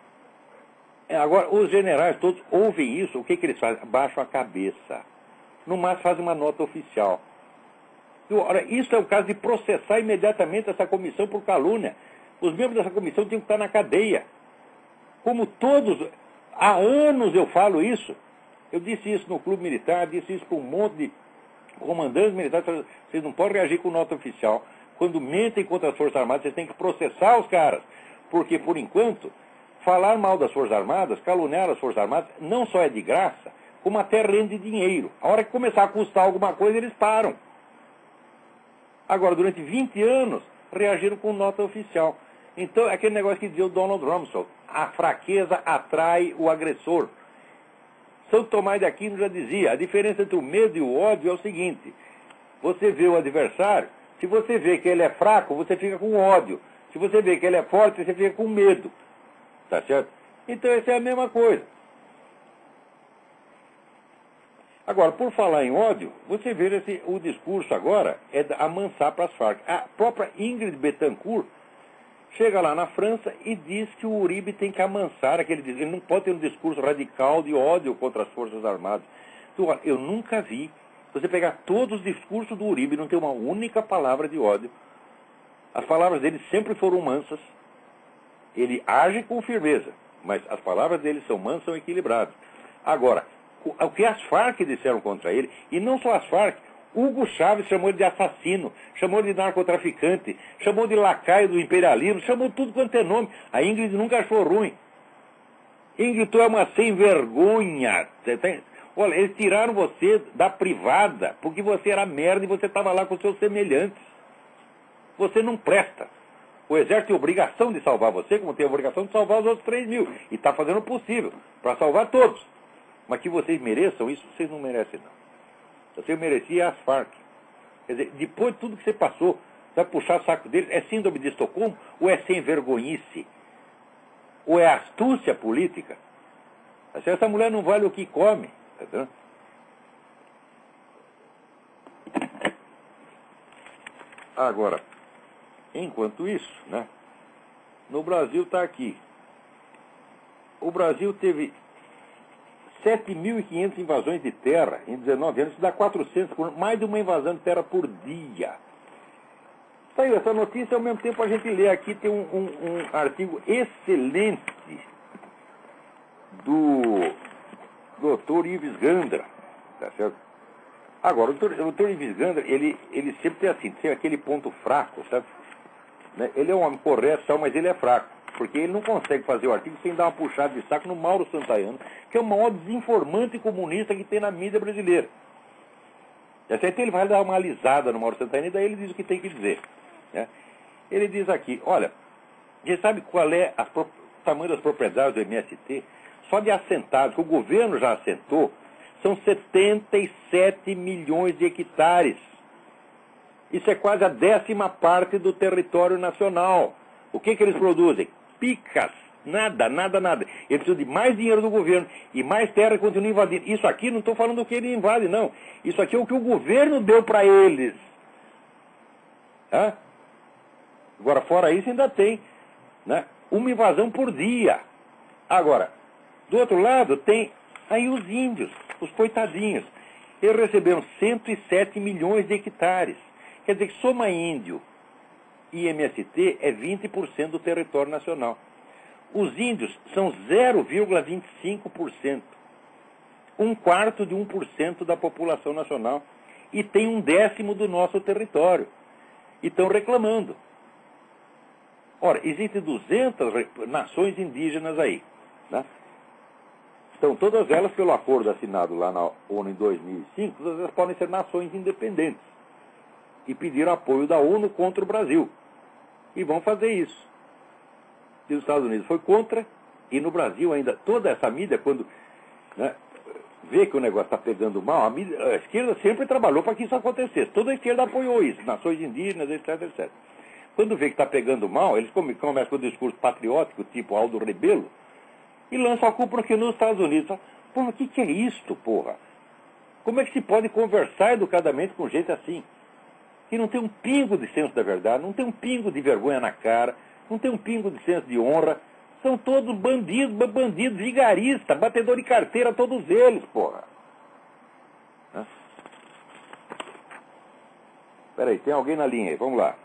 Agora, os generais todos ouvem isso, o que eles fazem? Baixam a cabeça. No máximo fazem uma nota oficial. Ora, isso é o caso de processar imediatamente essa comissão por calúnia. Os membros dessa comissão tinham que estar na cadeia. Como todos, há anos eu falo isso. Eu disse isso no clube militar, disse isso para um monte de comandantes militares. Vocês não podem reagir com nota oficial. Quando mentem contra as Forças Armadas, vocês têm que processar os caras. Porque, por enquanto, falar mal das Forças Armadas, caluniar as Forças Armadas, não só é de graça, como até rende dinheiro. A hora que começar a custar alguma coisa, eles param. Agora, durante 20 anos, reagiram com nota oficial. Então, é aquele negócio que dizia o Donald Rumsfeld: a fraqueza atrai o agressor. São Tomás de Aquino já dizia: a diferença entre o medo e o ódio é o seguinte: você vê o adversário, se você vê que ele é fraco, você fica com ódio. Se você vê que ele é forte, você fica com medo. Tá certo? Então, essa é a mesma coisa. Agora, por falar em ódio, você vê o discurso agora é amansar para as Farc. A própria Ingrid Betancourt chega lá na França e diz que o Uribe tem que amansar ele não pode ter um discurso radical de ódio contra as Forças Armadas. Então, eu nunca vi, se você pegar todos os discursos do Uribe, não tem uma única palavra de ódio. As palavras dele sempre foram mansas. Ele age com firmeza, mas as palavras dele são mansas, são equilibradas. Agora, o que as Farc disseram contra ele, e não só as Farc, Hugo Chávez chamou ele de assassino, chamou ele de narcotraficante, chamou de lacaio do imperialismo, chamou tudo quanto é nome. A Ingrid nunca achou ruim. Ingrid, tu é uma sem vergonha. Olha, eles tiraram você da privada porque você era merda e você estava lá com seus semelhantes. Você não presta. O Exército tem obrigação de salvar você, como tem a obrigação de salvar os outros 3 mil. E está fazendo o possível para salvar todos. Mas que vocês mereçam isso, vocês não merecem, não. Você merecia as Farc. Quer dizer, depois de tudo que você passou, você vai puxar o saco deles, é síndrome de Estocolmo ou é sem vergonhice? Ou é astúcia política? Essa mulher não vale o que come. Tá entendendo? Agora, enquanto isso, né, no Brasil está aqui. O Brasil teve 7.500 invasões de terra em 19 anos, isso dá 400, mais de uma invasão de terra por dia. Tá aí, essa notícia, ao mesmo tempo a gente lê aqui, tem um artigo excelente do Dr. Ives Gandra, tá certo? Agora, o Dr. Ives Gandra, ele sempre tem assim, tem aquele ponto fraco, sabe? Né? Ele é um homem correto, tal, mas ele é fraco, porque ele não consegue fazer o artigo sem dar uma puxada de saco no Mauro Santayana, que é o maior desinformante comunista que tem na mídia brasileira. Então ele vai dar uma alisada no Mauro Santayana e daí ele diz o que tem que dizer. Né? Ele diz aqui, olha, você sabe qual é o tamanho das propriedades do MST? Só de assentados, que o governo já assentou, são 77 milhões de hectares. Isso é quase a 10ª parte do território nacional. O que eles produzem? Picas. Nada. Eles precisam de mais dinheiro do governo e mais terra e continuam invadindo. Isso aqui, não estou falando do que ele invade, não. Isso aqui é o que o governo deu para eles. Hã? Agora, fora isso, ainda tem, né, uma invasão por dia. Agora, do outro lado, tem aí os índios, os coitadinhos. Eles receberam 107 milhões de hectares. Quer dizer que soma índio e MST é 20% do território nacional. Os índios são 0,25%. 1/4 de 1% da população nacional. E tem 1/10 do nosso território. E estão reclamando. Ora, existem 200 nações indígenas aí. Né? Então, todas elas, pelo acordo assinado lá na ONU em 2005, todas elas podem ser nações independentes. E pedir apoio da ONU contra o Brasil. E vão fazer isso. E os Estados Unidos foi contra, e no Brasil ainda, toda essa mídia, quando, né, vê que o negócio está pegando mal, a esquerda sempre trabalhou para que isso acontecesse. Toda a esquerda apoiou isso, nações indígenas, etc, etc. Quando vê que está pegando mal, eles começam com o discurso patriótico, tipo Aldo Rebelo, e lançam a culpa aqui nos Estados Unidos. Porra, o que é isto, porra? Como é que se pode conversar educadamente com gente assim? Que não tem um pingo de senso da verdade, não tem um pingo de vergonha na cara, não tem um pingo de senso de honra. São todos bandidos, vigaristas, batedor de carteira, todos eles, porra. Peraí, tem alguém na linha aí, vamos lá.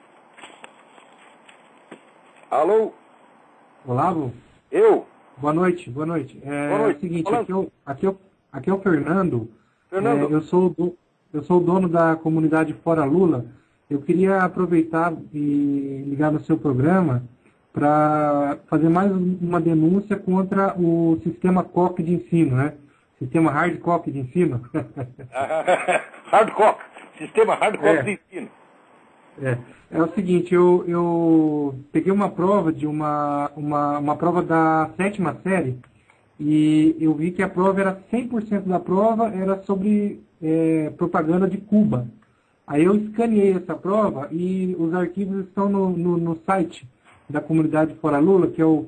Alô? Olavo? Eu? Boa noite. Boa noite. É o seguinte, aqui é o Fernando. Fernando. Eu sou o dono da comunidade Fora Lula. Eu queria aproveitar e ligar no seu programa para fazer mais uma denúncia contra o sistema COC de ensino, né? Sistema Hard COC de ensino. Hard COC. Sistema Hard COC de ensino. É o seguinte, eu peguei uma prova de uma prova da 7ª série e eu vi que a prova era 100% da prova era sobre propaganda de Cuba. Aí eu escaneei essa prova e os arquivos estão no site da comunidade Fora Lula, que é o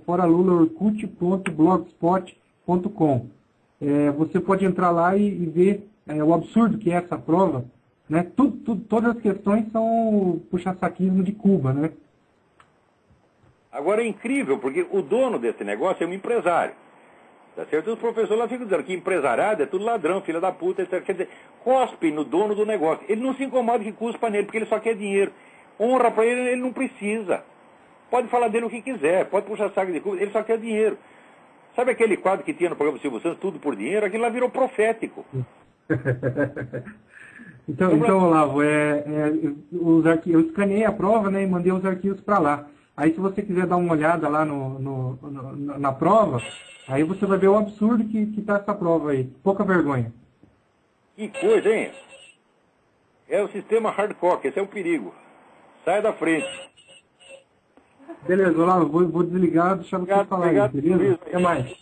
foralulaorkut.blogspot.com. Você pode entrar lá e ver o absurdo que é essa prova. Né? Todas as questões são puxa-saquismo de Cuba, né? Agora é incrível, porque o dono desse negócio é um empresário. Tá certo? Os professores lá ficam dizendo que empresariado é tudo ladrão, filha da puta, etc. Quer dizer, cospe no dono do negócio. Ele não se incomoda que cuspa nele, porque ele só quer dinheiro. Honra para ele, ele não precisa. Pode falar dele o que quiser, pode puxar saco de Cuba, ele só quer dinheiro. Sabe aquele quadro que tinha no programa do Silvio Santos, Tudo por Dinheiro? Aquilo lá virou profético. Então, Olavo, eu escaneei a prova, né, e mandei os arquivos para lá. Aí, se você quiser dar uma olhada lá na prova, aí você vai ver o absurdo que está essa prova aí. Pouca vergonha. Que coisa, hein? É o sistema hardcore, esse é o perigo. Sai da frente. Beleza, Olavo, vou desligar, deixar você falar aí, beleza? Até mais.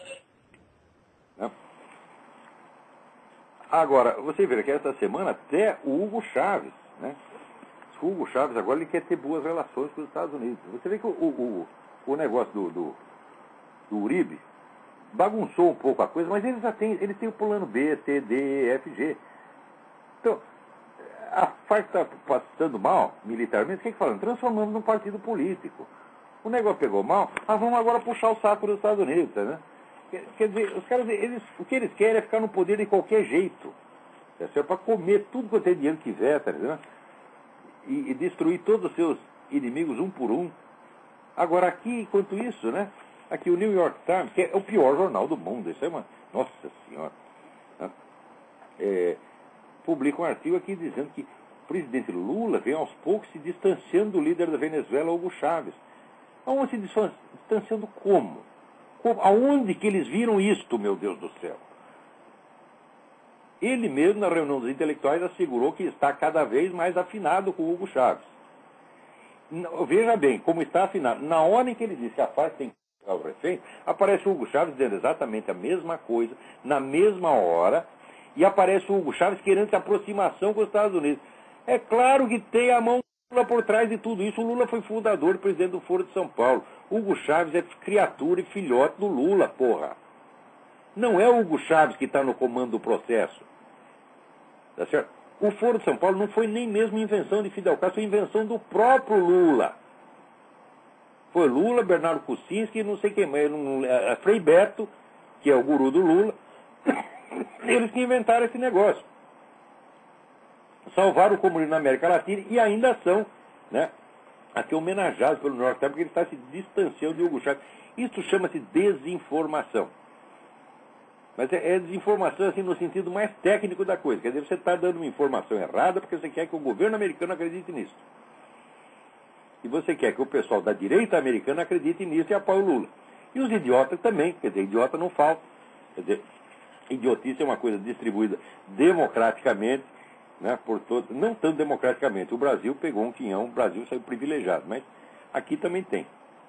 Agora, você vê que essa semana até o Hugo Chávez, né? O Hugo Chávez agora ele quer ter boas relações com os Estados Unidos. Você vê que o negócio do Uribe, bagunçou um pouco a coisa, mas eles têm o plano B, C, D, E, F, G. Então, a Farc está passando mal militarmente, o que falam? Transformamos num partido político. O negócio pegou mal, vamos agora puxar o saco dos Estados Unidos, né? Quer dizer, os caras, o que eles querem é ficar no poder de qualquer jeito. É para comer tudo quanto é dinheiro que quiser, tá entendendo? E destruir todos os seus inimigos um por um. Agora aqui, enquanto isso, né? Aqui o New York Times, que é o pior jornal do mundo, isso é uma... Nossa Senhora! Né? Publica um artigo aqui dizendo que o presidente Lula vem aos poucos se distanciando do líder da Venezuela, Hugo Chávez. Aonde se distanciando como? Aonde que eles viram isto, meu Deus do céu? Ele mesmo, na reunião dos intelectuais, assegurou que está cada vez mais afinado com o Hugo Chávez. Veja bem, como está afinado. Na hora em que ele disse que a Farc tem que pegar o refém, aparece o Hugo Chávez dizendo exatamente a mesma coisa, na mesma hora, e aparece o Hugo Chávez querendo essa aproximação com os Estados Unidos. É claro que tem a mão do Lula por trás de tudo isso. O Lula foi fundador e presidente do Foro de São Paulo. O Hugo Chávez é criatura e filhote do Lula, porra. Não é o Hugo Chávez que está no comando do processo. Tá certo? O Foro de São Paulo não foi nem mesmo invenção de Fidel Castro, foi invenção do próprio Lula. Foi Lula, Bernardo Kuczynski e não sei quem mais, Frei Beto, que é o guru do Lula, eles que inventaram esse negócio. Salvaram o comunismo na América Latina e ainda são, né, até homenageados pelo New York Times, porque ele está se distanciando de Hugo Chávez. Isso chama-se desinformação. Mas é desinformação assim, no sentido mais técnico da coisa. Quer dizer, você está dando uma informação errada porque você quer que o governo americano acredite nisso. E você quer que o pessoal da direita americana acredite nisso e apoie o Lula. E os idiotas também. Quer dizer, idiota não falta. Quer dizer, idiotice é uma coisa distribuída democraticamente, né, por todos. Não tão democraticamente. O Brasil pegou um quinhão, o Brasil saiu privilegiado. Mas aqui também tem.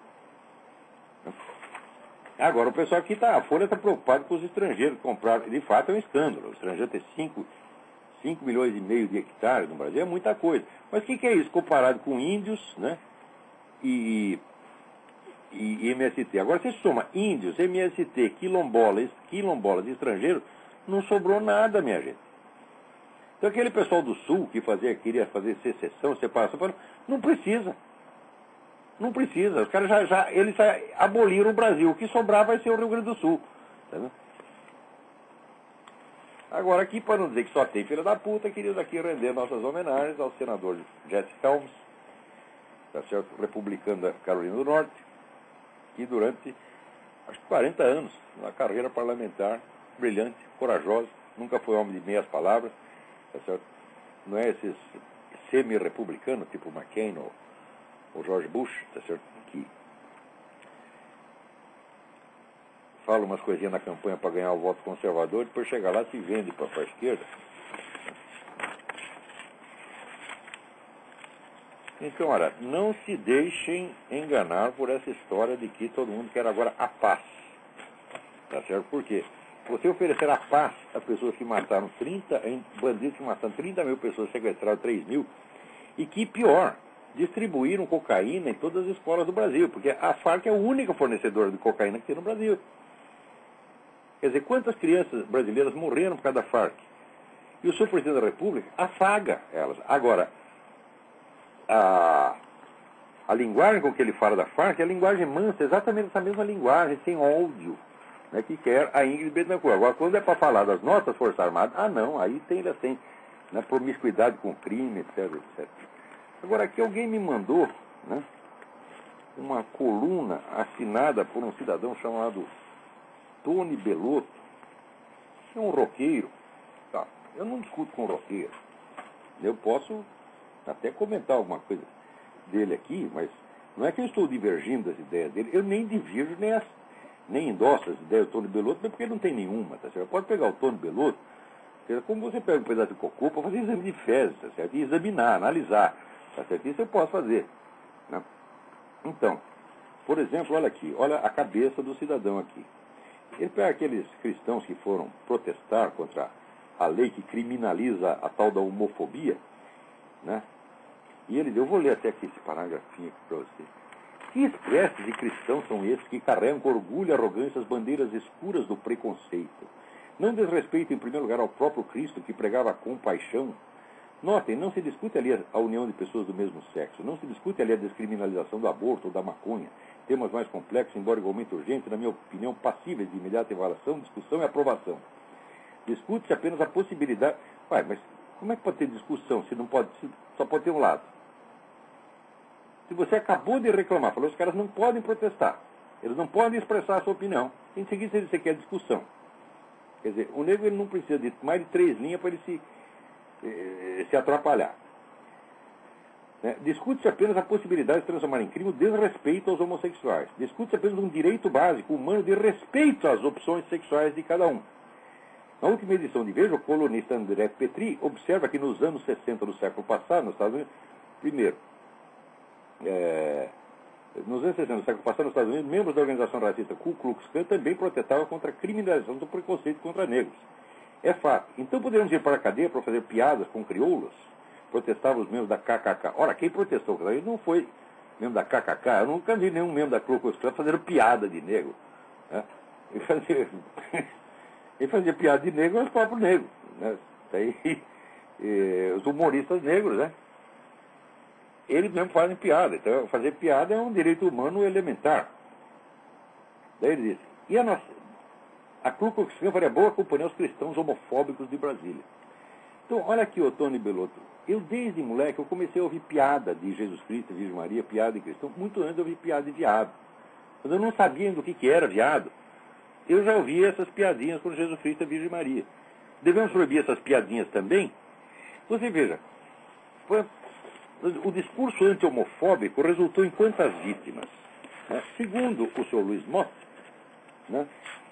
Agora, o pessoal aqui a Folha está preocupada com os estrangeiros que compraram. De fato, é um escândalo. O estrangeiro ter 5 milhões e meio de hectares no Brasil é muita coisa. Mas o que é isso comparado com índios, né? E MST? Agora, você soma índios, MST, quilombolas e estrangeiros, não sobrou nada, minha gente. Então, aquele pessoal do Sul que queria fazer secessão, separação, não precisa. Não precisa. Os caras eles já aboliram o Brasil. O que sobrar vai ser o Rio Grande do Sul. Tá vendo? Agora, aqui, para não dizer que só tem filha da puta, queria aqui render nossas homenagens ao senador Jesse Helms, tá certo? Republicano da Carolina do Norte, que durante, acho que 40 anos, uma carreira parlamentar brilhante, corajosa, nunca foi homem de meias palavras, tá certo? Não é esses semi-republicanos, tipo McCain ou George Bush, tá certo? Que fala umas coisinhas na campanha para ganhar o voto conservador, e depois chega lá e se vende para a esquerda. Então, olha, não se deixem enganar por essa história de que todo mundo quer agora a paz. Tá certo? Por quê? Você oferecer a paz a pessoas que mataram bandidos que mataram 30 mil pessoas, sequestraram 3 mil, e que, pior, distribuíram cocaína em todas as escolas do Brasil, porque a Farc é a única fornecedora de cocaína que tem no Brasil. Quer dizer, quantas crianças brasileiras morreram por causa da Farc? E o senhor presidente da República afaga elas. Agora, a linguagem com que ele fala da Farc é a linguagem mansa, exatamente essa mesma linguagem, sem ódio, né, que quer a Ingrid Betancourt. Agora, quando é para falar das nossas Forças Armadas, não, aí elas têm, né, promiscuidade com crime, etc, etc. Agora, aqui alguém me mandou, né, uma coluna assinada por um cidadão chamado Tony Belotto, que é um roqueiro. Tá, eu não discuto com roqueiro. Eu posso até comentar alguma coisa dele aqui, mas não é que eu estou divergindo das ideias dele. Eu nem divirjo, nem endosso as ideias do Tony Belotto, porque ele não tem nenhuma. Tá certo? Pode pegar o Tony Belotto, como você pega um pedaço de cocô para fazer exame de fezes, tá certo? E examinar, analisar. Tá certo? Isso eu posso fazer. Né? Então, por exemplo, olha aqui, olha a cabeça do cidadão aqui. Ele pega aqueles cristãos que foram protestar contra a lei que criminaliza a tal da homofobia, né? E eu vou ler até aqui esse parágrafinho aqui para você. Que espécie de cristãos são esses que carregam com orgulho e arrogância as bandeiras escuras do preconceito? Não desrespeitam, em primeiro lugar, ao próprio Cristo, que pregava a compaixão. Notem, não se discute ali a união de pessoas do mesmo sexo, não se discute ali a descriminalização do aborto ou da maconha, temas mais complexos, embora igualmente urgentes, na minha opinião, passíveis de imediata avaliação, discussão e aprovação. Discute-se apenas a possibilidade... mas como é que pode ter discussão se não pode, só pode ter um lado? Se você acabou de reclamar, falou, os caras não podem protestar, eles não podem expressar a sua opinião, em seguida você quer discussão. Quer dizer, o negro ele não precisa de mais de 3 linhas para ele se atrapalhar. Discute-se apenas a possibilidade de transformar em crime o desrespeito aos homossexuais. Discute-se apenas um direito básico humano de respeito às opções sexuais de cada um. Na última edição de Veja, o colunista André Petri observa que nos anos 60 do século passado, nos Estados Unidos, primeiro, nos anos 60 do século passado, nos Estados Unidos, membros da organização racista Ku Klux Klan também protestavam contra a criminalização do preconceito contra negros. É fato. Então poderíamos ir para a cadeia para fazer piadas com crioulos? Protestavam os membros da KKK. Ora, quem protestou? Não foi membro da KKK. Eu nunca vi nenhum membro da Ku Klux Klan fazendo piada de negro. Né? Ele fazia piada de negro aos próprios negros. Né? Os humoristas negros, né? Eles mesmo fazem piada. Então, fazer piada é um direito humano elementar. Daí ele disse, e a Ku Klux Klan faria boa companhia aos cristãos homofóbicos de Brasília. Então, olha aqui, o Tony Belotto. Eu, desde moleque, eu comecei a ouvir piada de Jesus Cristo, Virgem Maria, piada de cristão, muito antes de ouvir piada de viado. Quando eu não sabia do que era viado, eu já ouvia essas piadinhas com Jesus Cristo e Virgem Maria. Devemos proibir essas piadinhas também? Você veja, o discurso anti-homofóbico resultou em quantas vítimas? Né? Segundo o Sr. Luiz Mott, né,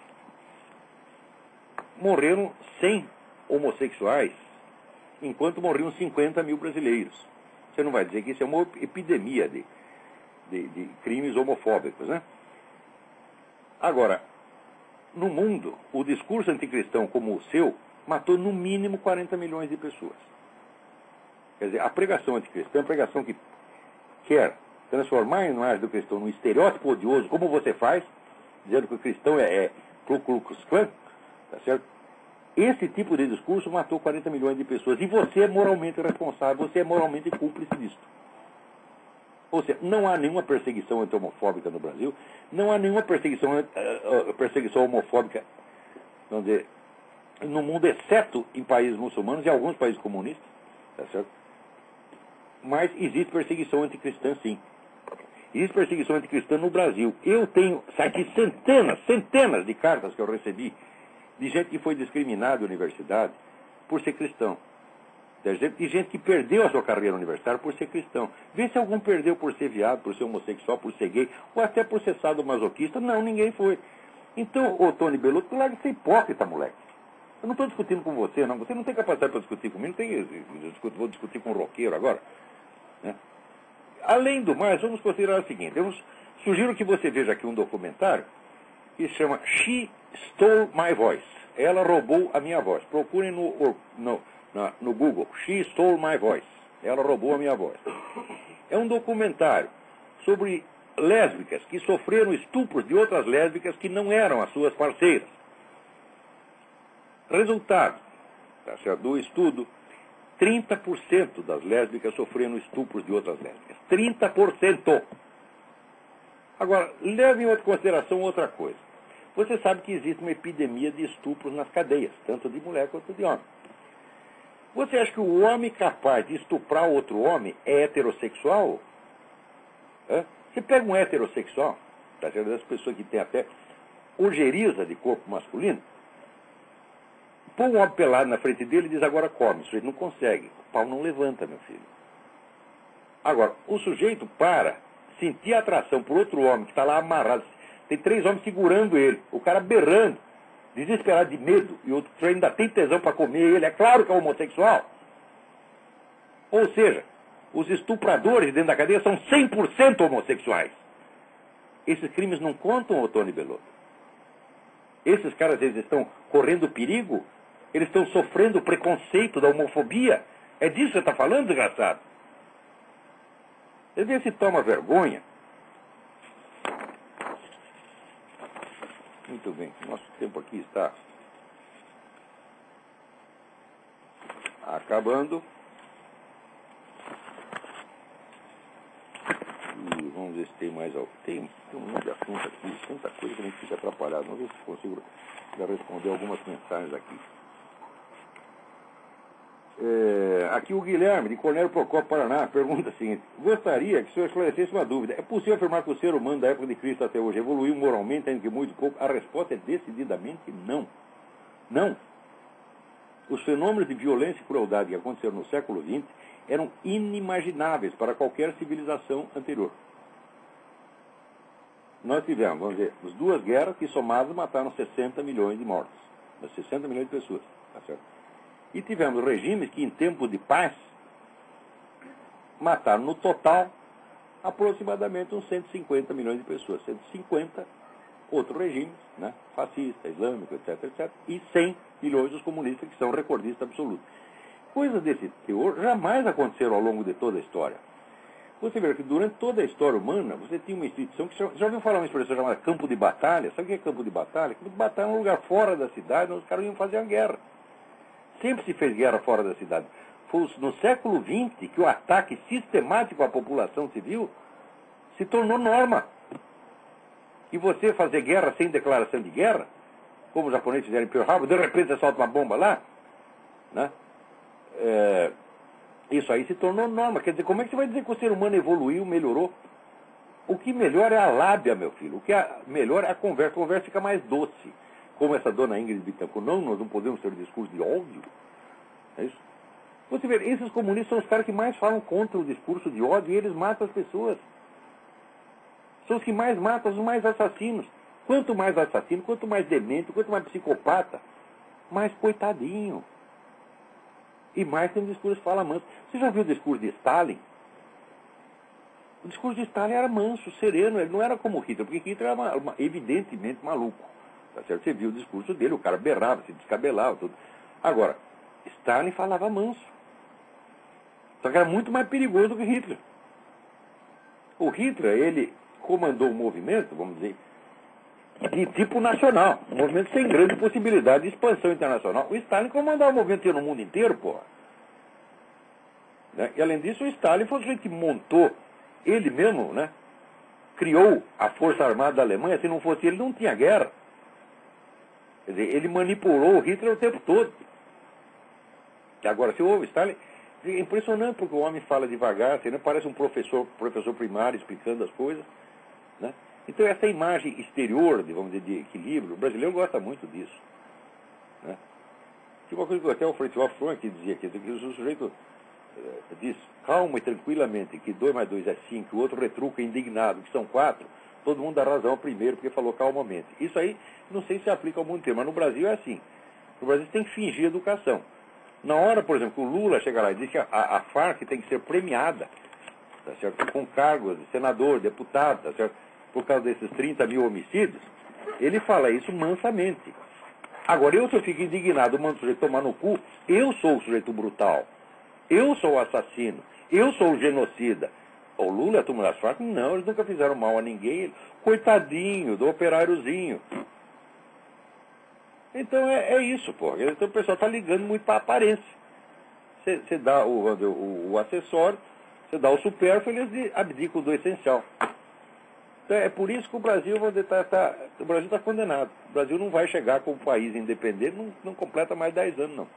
morreram 100 homossexuais, enquanto morriam 50 mil brasileiros. Você não vai dizer que isso é uma epidemia de crimes homofóbicos, né? Agora, no mundo, o discurso anticristão como o seu matou no mínimo 40 milhões de pessoas. Quer dizer, a pregação anticristã é uma pregação que quer transformar a imagem do cristão num estereótipo odioso, como você faz, dizendo que o cristão é Ku Klux Klan, tá certo? Esse tipo de discurso matou 40 milhões de pessoas. E você é moralmente responsável, você é moralmente cúmplice disso. Ou seja, não há nenhuma perseguição anti-homofóbica no Brasil, não há nenhuma perseguição homofóbica, vamos dizer, no mundo, exceto em países muçulmanos e alguns países comunistas, tá certo? Mas existe perseguição anticristã, sim. Existe perseguição anticristã no Brasil. Eu tenho, aqui centenas de cartas que eu recebi de gente que foi discriminada na universidade por ser cristão. De gente que perdeu a sua carreira universitária por ser cristão. Vê se algum perdeu por ser viado, por ser homossexual, por ser gay, ou até por ser sadomasoquista. Não, ninguém foi. Então, ô Tony Belotto, larga de ser hipócrita, moleque. Eu não estou discutindo com você, não. Você não tem capacidade para discutir comigo. Vou discutir com um roqueiro agora. Né? Além do mais, vamos considerar o seguinte. Eu sugiro que você veja aqui um documentário que se chama She Stole My Voice. Ela roubou a minha voz. Procurem no Google. She Stole My Voice. Ela roubou a minha voz. É um documentário sobre lésbicas que sofreram estupros de outras lésbicas que não eram as suas parceiras. Resultado, tá certo, do estudo, 30% das lésbicas sofreram estupros de outras lésbicas. 30%! Agora, leve em consideração outra coisa. Você sabe que existe uma epidemia de estupros nas cadeias, tanto de mulher quanto de homem. Você acha que o homem capaz de estuprar outro homem é heterossexual? Você pega um heterossexual, tá certo, das pessoas que têm até ojeriza de corpo masculino, põe um homem pelado na frente dele e diz, agora come. O sujeito não consegue. O pau não levanta, meu filho. Agora, o sujeito para sentir atração por outro homem que está lá amarrado. Tem 3 homens segurando ele. O cara berrando, desesperado de medo. E o outro ainda tem tesão para comer ele. É claro que é homossexual. Ou seja, os estupradores dentro da cadeia são 100% homossexuais. Esses crimes não contam, ô Tony Belotto. Esses caras, eles estão correndo perigo. Eles estão sofrendo o preconceito da homofobia. É disso que você está falando, desgraçado? Ele vê se toma vergonha. bem. Nosso tempo aqui está acabando. E vamos ver se tem mais algo. Tem um monte de assunto aqui, tanta coisa que a gente fica atrapalhado. Vamos ver se consigo já responder algumas mensagens aqui. Aqui o Guilherme, de Cornélio Procópio, Paraná, pergunta o seguinte: gostaria que o senhor esclarecesse uma dúvida. É possível afirmar que o ser humano da época de Cristo até hoje evoluiu moralmente, ainda que muito pouco? A resposta é decididamente não. Não. Os fenômenos de violência e crueldade que aconteceram no século XX eram inimagináveis para qualquer civilização anterior. Nós tivemos, vamos dizer, as duas guerras que somadas mataram 60 milhões de mortos. 60 milhões de pessoas. Tá certo? E tivemos regimes que, em tempo de paz, mataram no total aproximadamente uns 150 milhões de pessoas. 150 outros regimes, né, fascista, islâmico, etc, etc. E 100 milhões dos comunistas, que são recordistas absolutos. Coisas desse teor jamais aconteceram ao longo de toda a história. Você vê que durante toda a história humana, você tinha uma instituição que... Já ouviu falar uma expressão chamada campo de batalha? Sabe o que é campo de batalha? Campo de batalha é um lugar fora da cidade onde os caras iam fazer a guerra. Sempre se fez guerra fora da cidade. Foi no século XX que o ataque sistemático à população civil se tornou norma. E você fazer guerra sem declaração de guerra, como os japoneses fizeram em Pearl Harbor, de repente você solta uma bomba lá, né? Isso aí se tornou norma. Quer dizer, como é que você vai dizer que o ser humano evoluiu, melhorou? O que melhora é a lábia, meu filho. O que melhora é a conversa. A conversa fica mais doce. Como essa dona Ingrid Bittencourt. Não, nós não podemos ter um discurso de ódio. É isso? Você vê, esses comunistas são os caras que mais falam contra o discurso de ódio e eles matam as pessoas. São os que mais matam, os mais assassinos. Quanto mais assassino, quanto mais demente, quanto mais psicopata, mais coitadinho. E mais tem um discurso que fala manso. Você já viu o discurso de Stalin? O discurso de Stalin era manso, sereno. Ele não era como Hitler, porque Hitler era evidentemente maluco. Tá certo? Você viu o discurso dele, o cara berrava, se descabelava, tudo. Agora, Stalin falava manso. Só que era muito mais perigoso do que Hitler. O Hitler, ele comandou um movimento, vamos dizer, de tipo nacional. Um movimento sem grande possibilidade de expansão internacional. O Stalin comandava o movimento no mundo inteiro, porra. Né? E além disso, o Stalin foi o sujeito que montou, ele mesmo, né? Criou a Força Armada da Alemanha. Se não fosse ele, não tinha guerra. Quer dizer, ele manipulou o Hitler o tempo todo. E agora, se ouve Stalin, é impressionante porque o homem fala devagar, assim, né? Parece um professor primário explicando as coisas. Né? Então essa imagem exterior, vamos dizer, de equilíbrio, o brasileiro gosta muito disso. Né? Tinha uma coisa que até o Fritz Frank dizia, que o sujeito diz calma e tranquilamente que 2 mais 2 é 5, o outro retruca indignado que são 4, todo mundo dá razão ao primeiro porque falou calmamente. Isso aí não sei se aplica ao mundo inteiro, mas no Brasil é assim. No Brasil tem que fingir educação. Na hora, por exemplo, que o Lula chega lá e diz que a Farc tem que ser premiada, tá certo? Com cargos de senador, deputado, tá certo? Por causa desses 30 mil homicídios, ele fala isso mansamente. Agora, se eu fico indignado, mando o sujeito tomar no cu, eu sou o sujeito brutal. Eu sou o assassino. Eu sou o genocida. O Lula e a turma das Farc, não, eles nunca fizeram mal a ninguém. Coitadinho do operáriozinho. Então é isso, pô. Então o pessoal está ligando muito para a aparência. Você dá o acessório, você dá o supérfluo e eles abdicam do essencial. Então é por isso que o Brasil está condenado. O Brasil não vai chegar como país independente, não completa mais 10 anos, não.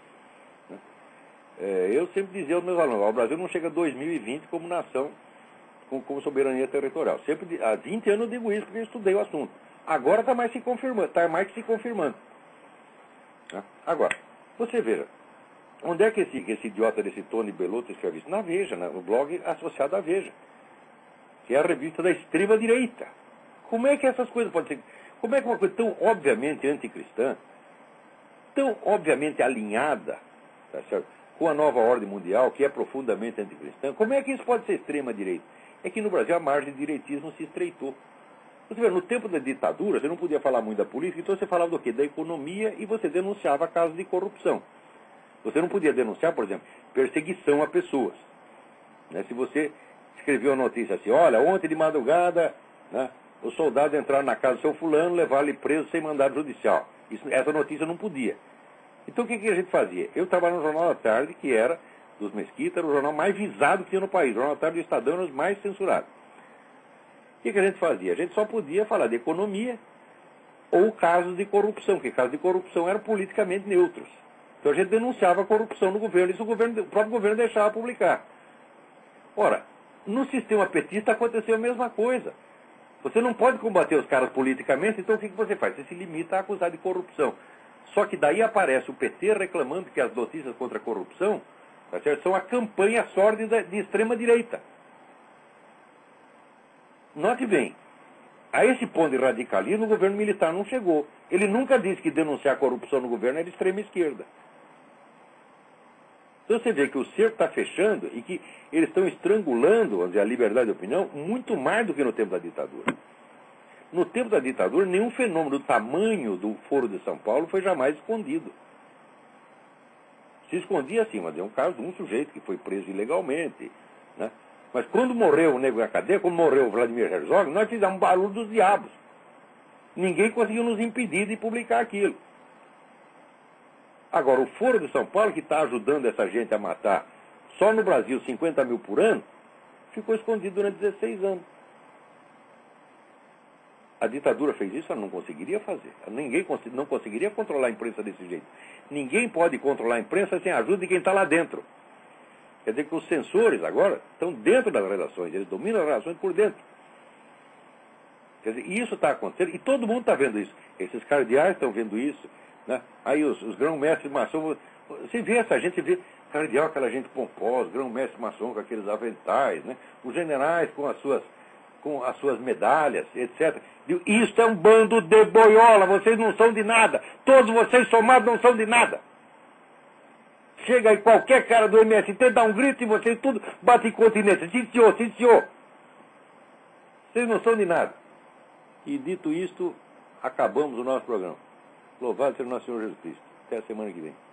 Eu sempre dizia aos meus alunos, o Brasil não chega a 2020 como nação, como soberania territorial. Sempre, há 20 anos eu digo isso porque eu estudei o assunto. Agora está mais que se confirmando. Agora, você veja, onde é que esse idiota desse Tony Bellotto escreve isso? Na Veja, no blog associado à Veja, que é a revista da extrema-direita. Como é que essas coisas podem ser... Como é que uma coisa tão obviamente anticristã, tão obviamente alinhada, tá certo, com a nova ordem mundial, que é profundamente anticristã, como é que isso pode ser extrema-direita? É que no Brasil a margem de direitismo se estreitou. Você vê, no tempo da ditadura, você não podia falar muito da política, então você falava do quê? Da economia, e você denunciava casos de corrupção. Você não podia denunciar, por exemplo, perseguição a pessoas. Né? Se você escreveu a notícia assim, olha, ontem de madrugada, né, os soldados entraram na casa do seu fulano, levaram ele preso sem mandado judicial. Essa notícia não podia. Então o que a gente fazia? Eu trabalhava no Jornal da Tarde, que era dos Mesquita, era o jornal mais visado que tinha no país. O Jornal da Tarde do Estadão era os mais censurados. O que a gente fazia? A gente só podia falar de economia ou casos de corrupção, porque casos de corrupção eram politicamente neutros. Então a gente denunciava a corrupção no governo, isso o próprio governo deixava publicar. Ora, no sistema petista aconteceu a mesma coisa. Você não pode combater os caras politicamente, então o que você faz? Você se limita a acusar de corrupção. Só que daí aparece o PT reclamando que as notícias contra a corrupção, tá certo, são a campanha sórdida de extrema-direita. Note bem, a esse ponto de radicalismo o governo militar não chegou. Ele nunca disse que denunciar a corrupção no governo era extrema-esquerda. Então você vê que o cerco está fechando e que eles estão estrangulando, vamos dizer, a liberdade de opinião muito mais do que no tempo da ditadura. No tempo da ditadura, nenhum fenômeno do tamanho do Foro de São Paulo foi jamais escondido. Se escondia assim, mas é um caso de um sujeito que foi preso ilegalmente, né? Mas quando morreu o nego na cadeia, quando morreu o Vladimir Herzog, nós fizemos um barulho dos diabos. Ninguém conseguiu nos impedir de publicar aquilo. Agora, o Foro de São Paulo, que está ajudando essa gente a matar, só no Brasil 50 mil por ano, ficou escondido durante 16 anos. A ditadura fez isso, ela não conseguiria fazer. Ninguém não conseguiria controlar a imprensa desse jeito. Ninguém pode controlar a imprensa sem a ajuda de quem está lá dentro. Quer dizer que os censores agora estão dentro das redações, eles dominam as redações por dentro. Quer dizer, isso está acontecendo e todo mundo está vendo isso. Esses cardeais estão vendo isso, né? Aí os grão-mestres maçons, você vê essa gente, você vê cardeal, aquela gente pomposa, grão-mestre maçom com aqueles aventais, né? Os generais com as suas medalhas, etc. Isso é um bando de boiola, vocês não são de nada. Todos vocês somados não são de nada. Chega aí qualquer cara do MST, dá um grito e vocês tudo batem continência. Sim, senhor, sim, senhor. Vocês não são de nada. E dito isto, acabamos o nosso programa. Louvado seja o nosso Senhor Jesus Cristo. Até a semana que vem.